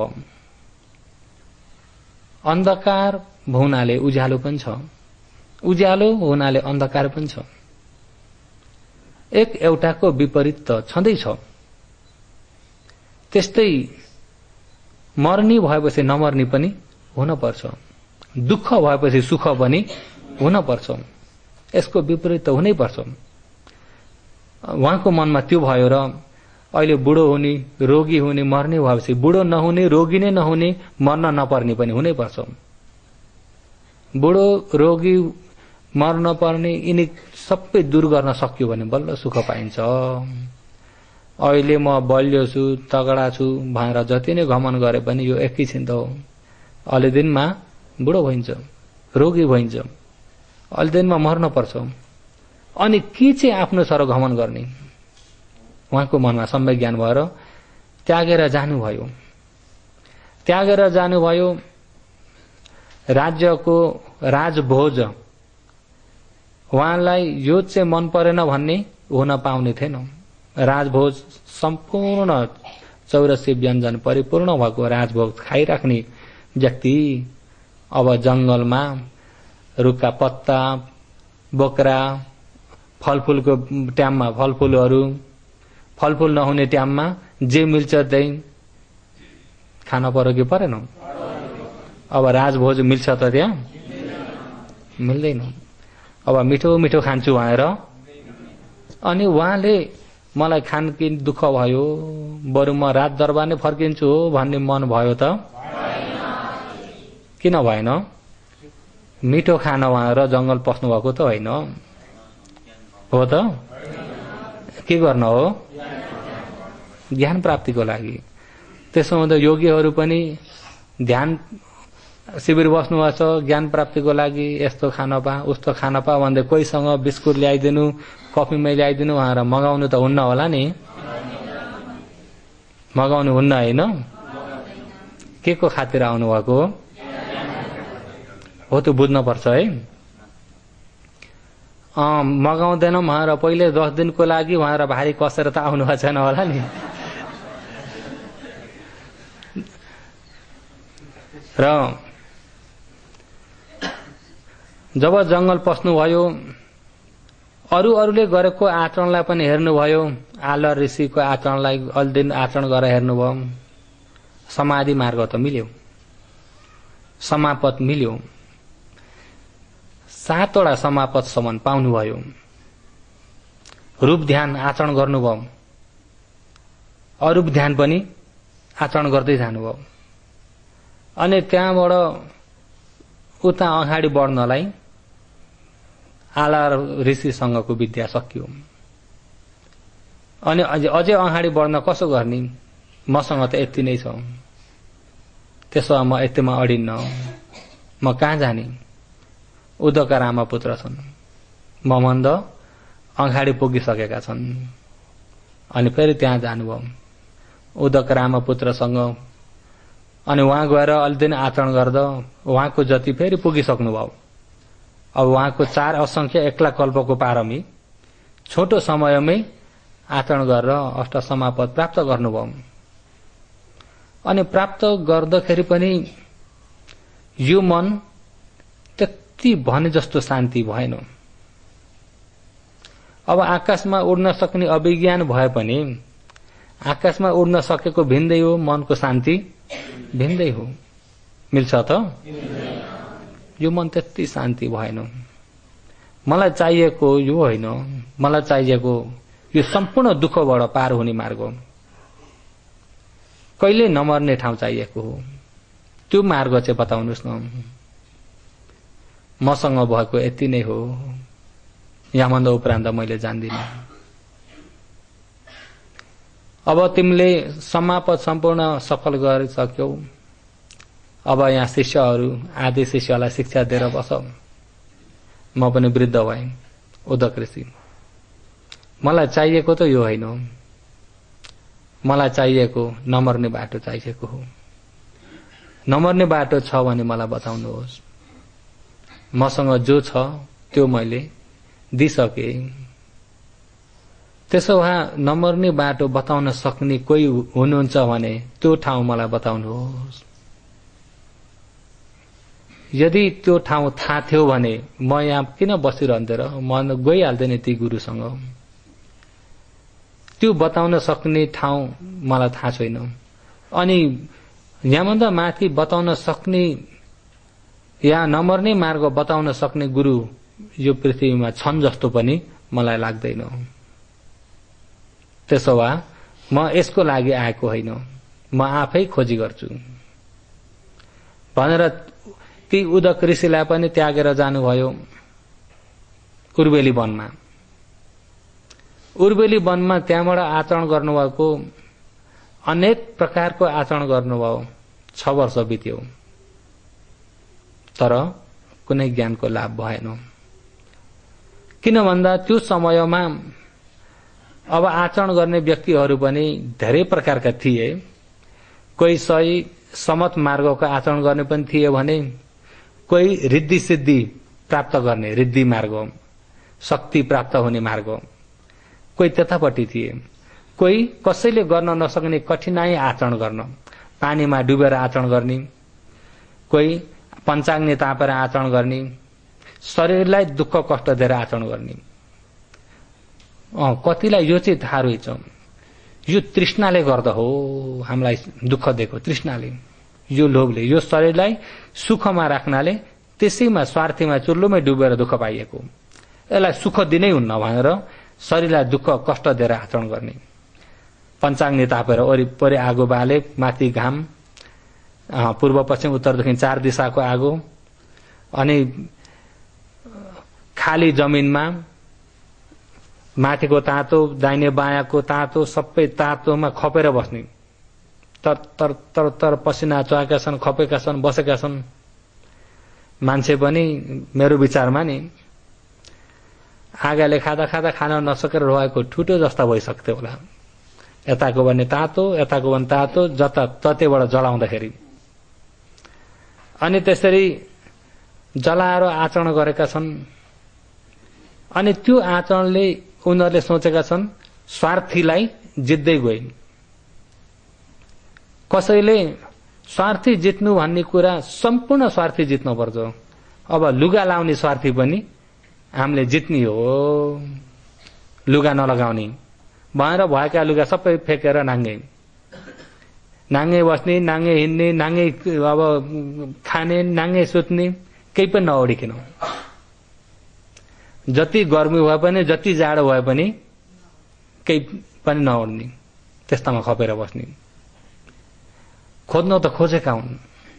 अन्धकार हुनाले उज्यालो पनि छ, उज्यालो हुनाले अन्धकार पनि छ। एक एउटाको विपरीत त छँदैछ। त्यस्तै मर्नी भएपछि नमर्नी पनि हुन पर्छ, दुःख भएपछि सुख पनि हुन पर्छ। यसको विपरीत त हुनै पर्छ। उहाँको मनमा त्यो भयो र अहिले बुढो हुने, रोगी हुने, मर्ने भएपछि बुढो नहुने, रोगी नै नहुने, मर्न नपर्ने पनि हुनै पर्छ। बुढो, रोगी, मर्न पर्ने यिनी सबै दूर गर्न सक्यो भने बल्ल सुख पाइन्छ। अहिले म बलियो छु, तगडा छु भनेर जति नै घमन गरे पनि यो एकैछिन त हो। अलि दिनमा बुढो भइन्छ, रोगी भइन्छ, अलि दिनमा मर्न पर्छ। अनि के चाहिँ आफ्नो सर घमन गर्ने? उहाँको मनमा सम्यक ज्ञान भएर त्यागेर जानुभयो। त्यागेर जानुभयो। राज्यको राजभोज उहाँलाई यो चाहिँ मन परेन भन्ने हुन पाउने थिएन। राजभोज सम्पूर्ण चौरसी व्यञ्जन परिपूर्ण भएको राजभोज खाइराख्ने व्यक्ति अब जंगलमा रुखका पत्ता, बोक्रा, फलफूलको ट्याममा फलफूलहरू, फलफूल नहुने ट्याममा जे मिल्छ त्यही खान पर्यो कि परेन? अब राजभोज मिल्छ त त्यहाँ? मिल्दैन। अब मिठो मिठो खान्छु भनेर अनि उहाँले मलाई खानकी दुःख भयो, बरु म रात दरबार नै फर्किन्छु हो भन्ने मन भयो त? किन भएन? मिठो खान भनेर जंगल पस्नु भएको त होइन हो त? के गर्न हो? ज्ञान प्राप्तिको लागि। त्यसो हुँदा योगीहरू पनि ध्यान शिविर बस्नुभएको छ ज्ञान प्राप्तिको लागि। यस्तो खान पा, उस्तो खान पा भन्दै कोहीसँग बिस्कुट ल्याइदिनु, कफी मै ल्याइदिनु भनेर मगाउनु त हुन्न होला नि? मगाउनु हुन्न होइन? के को खातिर आउनु भएको हो त्यो बुझ्न पर्छ है। अँ मगाउँदैनौँ भनेर पहिले दस दिनको लागि भनेर भारी कसेर त आउनु भएको छैन होला नि। र जब जंगल पस्नुभयो, अरू अरूले गरेको आचरणलाई पनि हेर्नुभयो। आलर ऋषिको आचरणलाई अलि दिन आचरण गरेर हेर्नुभयो। समाधि मार्ग त मिल्यो। समापत मिल्यो। सातवटा समापतसम्म पाउनुभयो। रूप ध्यान आचरण गर्नुभयो, अरूप ध्यान पनि आचरण गर्दै जानुभयो। अनि त्यहाँबाट उता अगाडि बढ्नलाई आला ऋषिसँगको विद्या सकियो। अनि अझै अगाडि बढ्न कसो गर्ने, मसँग त यति नै छ, त्यसो म यतिमा अडिन्न, म कहाँ जाने। उदका रामा पुत्र छन्, मभन्दा अगाडि पुगिसकेका छन्। अनि फेरि त्यहाँ जानुभयो उदक रामा पुत्रसँग। अनि उहाँ गएर अलि दिन आचरण गर्दा उहाँको जति फेरि पुगिसक्नुभयो। अब उहाँको चार असंख्य एक्ला कल्पको पारमी छोटो समयमै आचरण गरेर अष्ट समापत प्राप्त गर्नुभयो। अनि प्राप्त गर्दाखेरि पनि यो मन त्यति भने जस्तो शान्ति भएन। अब आकाशमा उड्न सक्ने अभिज्ञान भए पनि आकाशमा उड्न सकेको भिन्दै हो, मनको शान्ति भिन्दै हो। मिल्छ त? यो मन त्यति शान्ति भएन। मलाई चाहिएको यो होइन, मलाई चाहिएको यो सम्पूर्ण दुःखबाट पार हुने मार्ग, कहिले नमर्ने ठाउँ चाहिएको हो। त्यो मार्ग चाहिँ बताउनुस् न। मसँग भएको यति नै हो, यहाँभन्दा उपरान्त मैले जान्दिनँ। अब तिमीले समापत सम्पूर्ण सफल गरिसक्यौ। अब यहाँ शिष्यहरू आदि शिष्यलाई शिक्षा दिएर बस। म पनि वृद्ध भएँ, उदक ऋषि। मलाई चाहिएको त यो होइन, मलाई चाहिएको नमर्ने बाटो चाहिएको हो। नमर्ने बाटो छ भने मलाई बताउनुहोस्। मसँग जो छ त्यो मैले दिइसके। त्यसो भए नमर्ने बाटो बताउन सक्ने कोही हुनुहुन्छ भने त्यो ठाउँ मलाई बताउनुहोस्। यदि त्यो ठाउँ थाहा थियो भने म यहाँ किन बसिरहन्थे र, म गइहाल्थेँ नि ती गुरुसँग। त्यो बताउन सक्ने ठाउँ मलाई थाहा छैन। अनि यहाँभन्दा माथि बताउन सक्ने या नमर्ने मार्ग बताउन सक्ने गुरु यो पृथ्वीमा छन् जस्तो पनि मलाई लाग्दैन। त्यसो भए म यसको लागि आएको होइन, म आफै खोजी गर्छु भनेर ती उदक ऋषिलाई पनि त्यागेर जानुभयो उर्वेली वनमा। उर्वेली वनमा त्यहाँबाट आचरण गर्नुभएको, अनेक प्रकारको आचरण गर्नुभयो। छ वर्ष बित्यो तर कुनै ज्ञानको लाभ भएन। किन भन्दा त्यो समयमा अब आचरण गर्ने व्यक्तिहरू पनि धेरै प्रकारका थिए। कोही सही समत मार्गको आचरण गर्ने पनि थिए भने कोही रिद्धि सिद्धि प्राप्त गर्ने, रिद्धि मार्ग, शक्ति प्राप्त हुने मार्ग, कोही त्यतापट्टि थिए। कोही कसैले गर्न नसक्ने कठिनाई आचरण गर्न, पानीमा डुबेर आचरण गर्ने, कोही पञ्चाग्नि तापेर आचरण गर्ने, शरीरलाई दुःख कष्ट दिएर आचरण गर्ने। अँ कतिलाई यो चाहिँ थाहा रहेछ, यो तृष्णाले गर्दा हो हामीलाई दुःख दिएको, तृष्णाले, यो लोभले, यो शरीरलाई सुखमा राख्नाले, त्यसैमा स्वार्थीमा चुल्लोमै डुबेर दुःख पाइएको। यसलाई सुख दिनै हुन्न भनेर शरीरलाई दुःख कष्ट दिएर आचरण गर्ने। पञ्चाग्नि तापेर वरिपरि आगो बाले, माथि घाम, पूर्व पश्चिम उत्तर दक्षिण चार दिशाको आगो, अनि खाली जमिनमा माथिको तातो, दाहिने बायाँको तातो, सबै तातोमा खपेर बस्ने। तर तर तर तर पसिना चुहाएका छन्, खपेका छन्, बसेका छन्। मान्छे पनि मेरो विचारमा नि आगाले खाँदा खाँदा खान नसकेर रहेको ठुटो जस्ता भइसक्थ्यो होला। यताको भने तातो, यताको भने तातो, जता ततैबाट जलाउँदाखेरि। अनि त्यसरी जलाएर आचरण गरेका छन्। अनि त्यो आचरणले उनीहरूले सोचेका छन् स्वार्थीलाई जित्दै गए। कसैले स्वार्थी जित्नु भन्ने कुरा सम्पूर्ण स्वार्थी जित्नुपर्छ। अब लुगा लाउने स्वार्थी पनि हामीले जित्ने हो, लुगा नलगाउने भनेर भएका लुगा सबै फेकेर नाङ्गे। नाङ्गे बस्ने, नाङ्गे हिँड्ने, नाङ्गे अब खाने, नाङ्गे सुत्ने, केही पनि नओडिकन। जति गर्मी भए पनि, जति जाडो भए पनि केही पनि नओड्ने, त्यस्तामा खपेर बस्ने। खोज्न त खोजेका हुन्।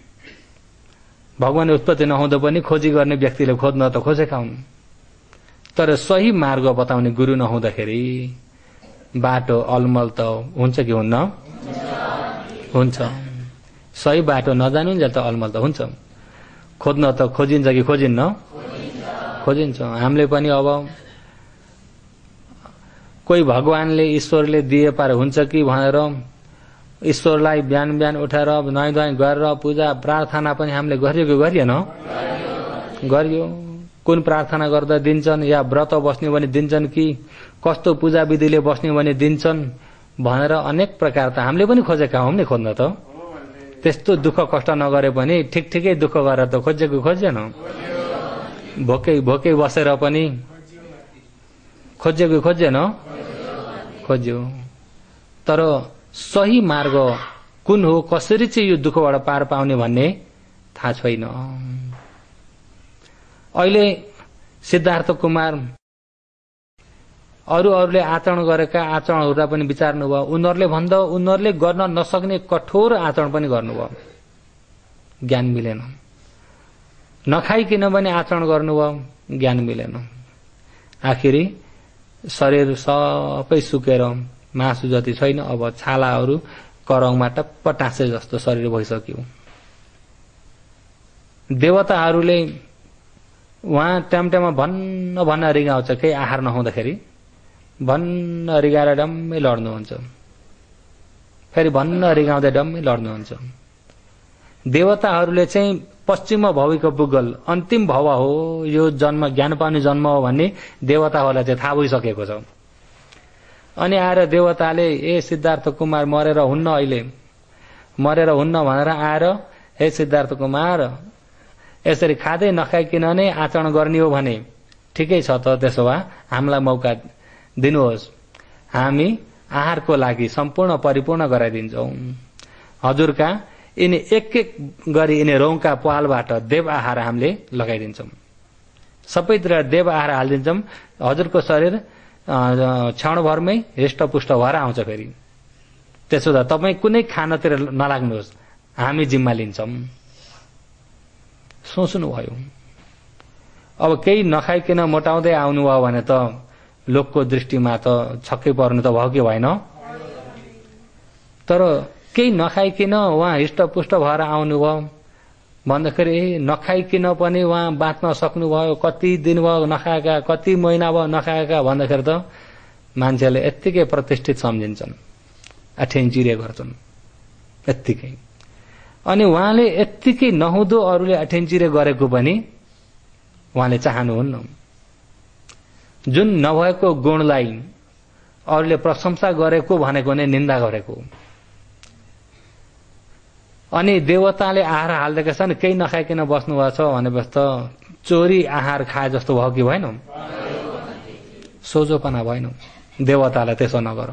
भगवान उत्पत्ति नहुँदा पनि खोजी गर्ने व्यक्तिले खोज्न त खोजेका हुन्। तर सही मार्ग बताउने गुरु नहुँदाखेरि बाटो अलमल त हुन्छ कि हुन्न? हुन्छ। सही बाटो नजानुन्जेल त अलमल त हुन्छ। खोज्न त खोजिन्छ कि खोजिन्न? खोजिन्छ। हामीले पनि अब कोही भगवानले ईश्वरले दिए पार हुन्छ कि भनेर ईश्वरलाई बिहान बिहान उठाएर नुहाइ धुवाइ गरेर पूजा प्रार्थना पनि हामीले गरियो कि गरिएन? गरियो। कुन प्रार्थना गर्दा दिन्छन्, या व्रत बस्ने भने दिन्छन् कि कस्तो पूजा विधिले बस्ने भने दिन्छन् भनेर अनेक प्रकार त हामीले पनि खोजेका हौं नि। खोज्न त त्यस्तो दुःख कष्ट नगरे पनि ठिक ठिकै दुःख गरेर त खोजेको खोजेन। भोकै भोकै बसेर पनि खोजेको खोजेन? खोज्यो। तर सही मार्ग कुन हो, कसरी चाहिँ यो दुःखबाट पार पाउने भन्ने थाहा छैन। अहिले सिद्धार्थ कुमार अरू अरूले आचरण गरेका आचरणहरूलाई पनि विचार्नुभयो। उनीहरूले भन्दा उनीहरूले गर्न नसक्ने कठोर आचरण पनि गर्नुभयो, ज्ञान मिलेन। नखाइकन पनि आचरण गर्नुभयो, ज्ञान मिलेन। आखिरी शरीर सबै सुकेर मासु जति छैन, अब छालाहरू करङमा टप्प टाँसे जस्तो शरीर भइसक्यो। देवताहरूले उहाँ टाइम टाइममा भन्न भन्न रिगाउँछ, केही आहार नहुँदाखेरि भन्न रिगाएर डम्मै लड्नुहुन्छ, फेरि भन्न रिगाउँदै डम्मै लड्नुहुन्छ। देवताहरूले चाहिँ पश्चिम भविको पुगल अन्तिम भव हो, यो जन्म ज्ञान पाउने जन्म हो भन्ने देवताहरूलाई चाहिँ थाहा भइसकेको छ। अनि आएर देवताले ए सिद्धार्थ कुमार मरेर हुन्न, अहिले मरेर हुन्न भनेर आएर हे सिद्धार्थ कुमार यसरी खाँदै नखाइकन नै आचरण गर्ने हो भने ठिकै छ त, त्यसो भए हामीलाई मौका दिनुहोस्, हामी आहारको लागि सम्पूर्ण परिपूर्ण गराइदिन्छौँ। हजुरका यिनी एक एक गरी यिनी रौंका पालबाट देव आहार हामीले लगाइदिन्छौँ, सबैतिर देव आहार हालिदिन्छौँ। हजुरको शरीर क्षणभरमै हृष्टपुष्ट भएर आउँछ। फेरि त्यसो त तपाईँ कुनै खानातिर नलाग्नुहोस्, हामी जिम्मा लिन्छौँ। सोच्नुभयो, अब केही नखाइकन मोटाउँदै आउनुभयो भने त लोकको दृष्टिमा त छक्कै पर्नु त भयो कि भएन? तर केही नखाइकन उहाँ हृष्टपुष्ट भएर आउनुभयो भन्दाखेरि नखाइकन पनि उहाँ बाँच्न सक्नुभयो। कति दिन भयो नखाएका, कति महिना भयो नखाएका भन्दाखेरि त मान्छेले यत्तिकै प्रतिष्ठित सम्झिन्छन्, अठेन्चिरे गर्छन् यत्तिकै। अनि उहाँले यत्तिकै नहुँदो अरूले अठेन्चिरे गरेको पनि उहाँले चाहनुहुन्न। जुन नभएको गुणलाई अरूले प्रशंसा गरेको भनेको नै निन्दा गरेको। अनि देवताले आहार हाल्देका छन्, केही नखाइकन बस्नुभएको छ भनेपछि त चोरी आहार खाए जस्तो भयो कि भएन? सोझोपना भएन। देवतालाई त्यसो नगर,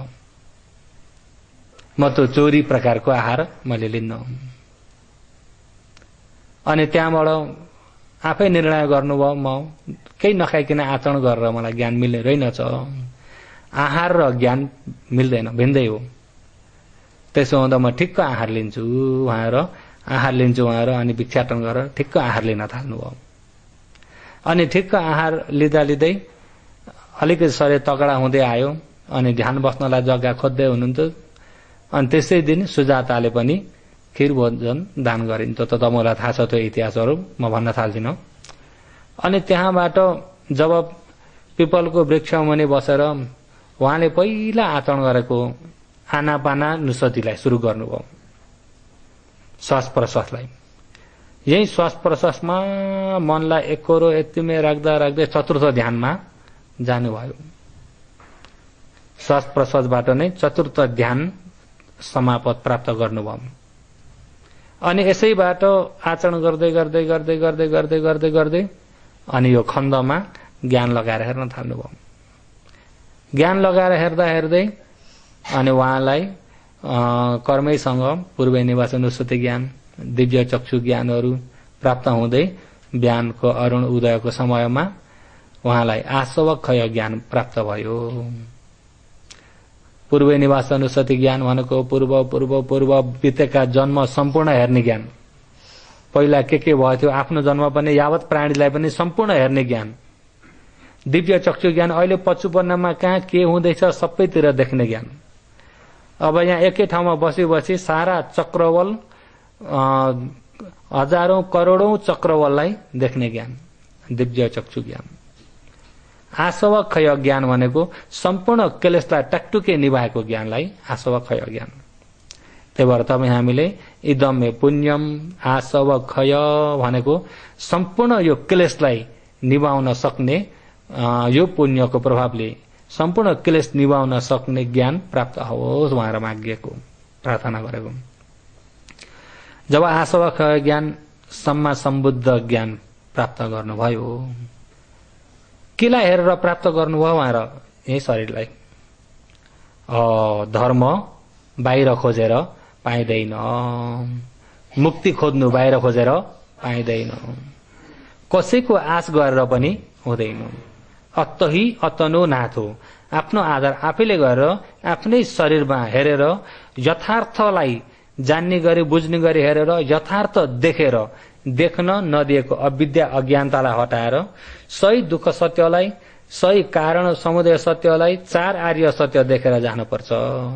म त चोरी प्रकारको आहार मैले लिन्न। अनि त्यहाँबाट आफै निर्णय गर्नुभयो, म केही नखाइकन आचरण गरेर मलाई ज्ञान मिल्ने रहेनछ। आहार र ज्ञान मिल्दैन, भिन्दै हो। त्यसो हुँदा म ठिक्क आहार लिन्छु भनेर आहार लिन्छु भनेर अनि भिक्षाटन गरेर ठिक्क आहार लिन थाल्नुभयो। अनि ठिक्क आहार लिँदा लिँदै अलिकति शरीर तगडा हुँदै आयो। अनि ध्यान बस्नलाई जग्गा खोज्दै हुनुहुन्थ्यो। अनि त्यसै दिन सुजाताले पनि खीर भोजन दान गरिन्। त्यो त तपाईँलाई थाहा छ त्यो इतिहासहरू, म भन्न थाल्दिनँ। अनि त्यहाँबाट जब पिपलको वृक्ष मुनि बसेर उहाँले पहिला आचरण गरेको आनापाना नुसतीलाई सुरु गर्नुभयो, श्वास प्रश्वासलाई। यही श्वास प्रश्वासमा मनलाई एकोरो यतिमै राख्दा राख्दै चतुर्थ ध्यानमा जानुभयो। श्वास प्रश्वासबाट नै चतुर्थ ध्यान समापत प्राप्त गर्नुभयो। अनि यसैबाट आचरण गर्दै गर्दै गर्दै गर्दै गर्दै गर्दै गर्दै अनि यो खण्डमा ज्ञान लगाएर हेर्न थाल्नुभयो। ज्ञान लगाएर हेर्दा हेर्दै अनि उहाँलाई कर्मैसँग पूर्व निवास अनुश्रुति ज्ञान दिव्य चक्षु ज्ञानहरू प्राप्त हुँदै बिहानको अरुण उदयको समयमा उहाँलाई आसवक्षय ज्ञान प्राप्त भयो। पूर्व निवास अनुश्रुति ज्ञान भनेको पूर्व पूर्व पूर्व बितेका जन्म सम्पूर्ण हेर्ने ज्ञान। पहिला के के भयो थियो आफ्नो जन्म पनि यावत प्राणीलाई पनि सम्पूर्ण हेर्ने ज्ञान। दिव्य चक्षु ज्ञान अहिले पचुपन्नमा कहाँ के हुँदैछ सबैतिर देख्ने ज्ञान। अब यहाँ एकै ठाउँमा बसी बसी सारा चक्रवल हजारौं करोड़ौं चक्रवललाई देख्ने ज्ञान दिव्य चक्षु ज्ञान। आसवक्षय ज्ञान भनेको सम्पूर्ण क्लेशलाई टकटुके निभाएको ज्ञानलाई आसवक्षय ज्ञान। त्यही भएर तपाईँ हामीले इदमे पुण्यम आसवक्षय भनेको सम्पूर्ण यो क्लेशलाई निभाउन सक्ने यो पुण्यको प्रभावले सम्पूर्ण क्लेश निभाउन सक्ने ज्ञान प्राप्त होस् भनेर मागिएको प्रार्थना गरेको। जब आसवक्षय ज्ञान सम्मा सम्बुद्ध ज्ञान प्राप्त गर्नुभयो केलाई हेरेर प्राप्त गर्नुभयो भनेर यही शरीरलाई धर्म बाहिर खोजेर पाइँदैन, मुक्ति खोज्नु बाहिर खोजेर पाइँदैन, कसैको आश गरेर पनि हुँदैन। अत्तही अतनो नाथो आफ्नो आधार आफैले गरेर आफ्नै शरीरमा हेरेर यथार्थलाई जान्ने गरी बुझ्ने गरी हेरेर यथार्थ देखेर देख्न नदिएको अविद्या अज्ञानतालाई हटाएर सही दुःख सत्यलाई सही कारण समुदय सत्यलाई चार आर्य सत्य देखेर जानुपर्छ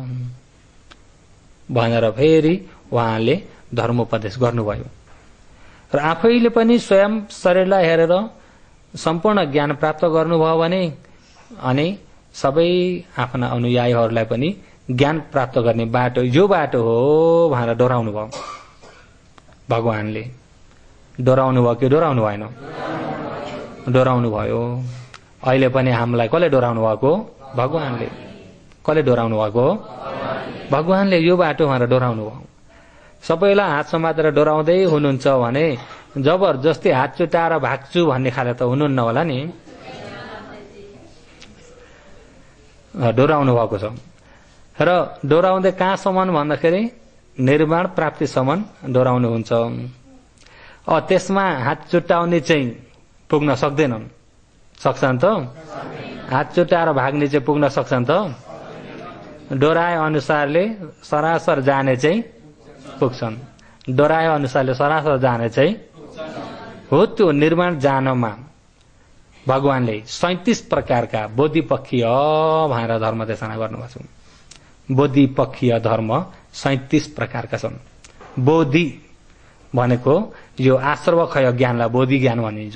भनेर फेरि उहाँले धर्मोपदेश गर्नुभयो। र आफैले पनि स्वयं शरीरलाई हेरेर सम्पूर्ण ज्ञान प्राप्त गर्नुभयो भने अनि सबै आफ्ना अनुयायीहरूलाई पनि ज्ञान प्राप्त गर्ने बाटो यो बाटो हो भनेर डोराउनु भयो। भगवानले डोराउनु भयो कि डोराउनु भएन? डोराउनु भयो। अहिले पनि हामीलाई कसले डोराउनु भएको? भगवानले। कसले डोराउनु भएको? भगवानले यो बाटो भनेर डोराउनु भयो। सबैलाई हात समातेर डोराउँदै हुनुहुन्छ भने जबरजस्ती हात चुटाएर भाग्छु भन्ने खाले त हुनुहुन्न होला नि। डोराउनु भएको छ र डोराउँदै कहाँसम्म भन्दाखेरि निर्वाण प्राप्तिसम्म डोराउनु हुन्छ। अ त्यसमा हात चुटाउने चाहिँ पुग्न सक्दैनन्। सक्छन् त? हात चुटाएर भाग्ने चाहिँ पुग्न सक्छन् त? डोराए अनुसारले सरासर जाने चाहिँ पुग्छन्। डोराए अनुसारले सरासर जाने चाहिँ हो। त्यो निर्माण जानमा भगवानले सैंतीस प्रकारका बोधिपक्षीय भनेर धर्म देशना गर्नुभएको छ। बोधिपक्षीय धर्म सैंतीस प्रकारका छन्। बोधि भनेको यो आश्रवक्षय ज्ञानलाई बोधि ज्ञान भनिन्छ।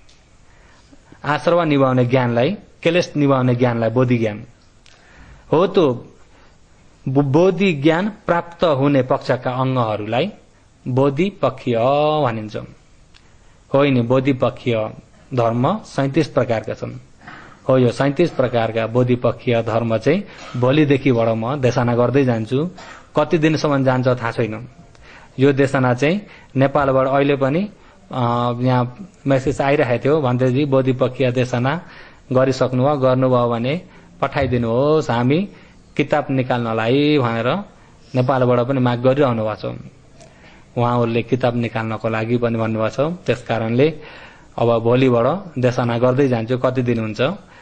आश्रव निभाउने ज्ञानलाई क्लेश निभाउने ज्ञानलाई बोधि ज्ञान हो। त्यो बोधि ज्ञान प्राप्त हुने पक्षका अंगहरूलाई बोधिपक्षीय भनिन्छ। होइन, बोधिपक्षीय धर्म सैंतीस प्रकारका छन्। हो, यो सैंतीस प्रकारका बोधिपक्षीय धर्म चाहिँ भोलिदेखिबाट म देशना गर्दै जान्छु। कति दिनसम्म जान्छ थाहा छैन। यो देशना चाहिँ नेपालबाट अहिले पनि यहाँ मेसेज आइरहेको थियो, भन्दै बोधिपक्षीय देशना गरिसक्नुभयो, गर्नुभयो भने पठाइदिनुहोस्, हामी किताब निकाल्नलाई भनेर नेपालबाट पनि माग गरिरहनु भएको छ। उहाँहरूले किताब निकाल्नको लागि पनि भन्नुभएको छ। त्यस कारणले अब भोलिबाट देशना गर्दै जान्छु। कति दिन हुन्छ?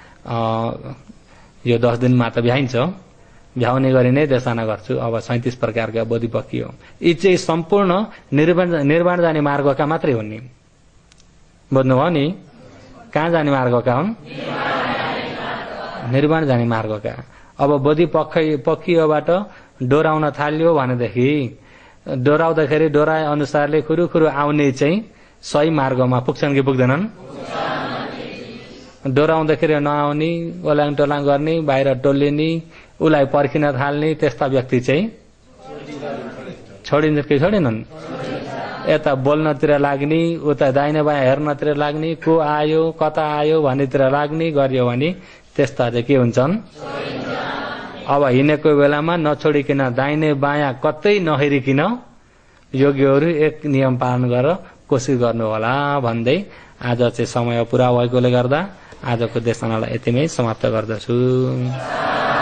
यो दस दिनमा त भ्याइन्छ। भ्याउने गरी नै देशना गर्छु। अब सैंतीस प्रकारका बोधिपक्षी हो। यी चाहिँ सम्पूर्ण निर्वाण निर्वाण जाने मार्गका मात्रै हुन् नि। बुझ्नुभयो नि? कहाँ जाने मार्गका हुन्? निर्वाण जाने मार्गका। अब बोधिपक्षी पक्षीबाट डोराउन थाल्यो भनेदेखि डोराउँदाखेरि डोराए अनुसारले खुरुखुरु आउने चाहिँ सही मार्गमा पुग्छन् कि पुग्दैनन्? डोराउँदाखेरि नआउने, ओलाङ टोलाङ गर्ने, बाहिर टोलिने, उसलाई पर्खिन थाल्ने त्यस्ता व्यक्ति चाहिँ छोडिन्छ कि छोडिनन्? यता बोल्नतिर लाग्ने, उता दाहिने बायाँ हेर्नतिर लाग्ने, को आयो कता आयो भन्नेतिर लाग्ने गर्यो भने त्यस्ता चाहिँ के हुन्छन्? अब हिँडेको बेलामा नछोडिकन दाहिने बायाँ कतै नहेरिकन योगीहरू एक नियम पालन गरेर कोसिस गर्नु होला भन्दै आज चाहिँ समय पुरा भएकोले गर्दा आजको देशनालाई यतिमै समाप्त गर्दछु।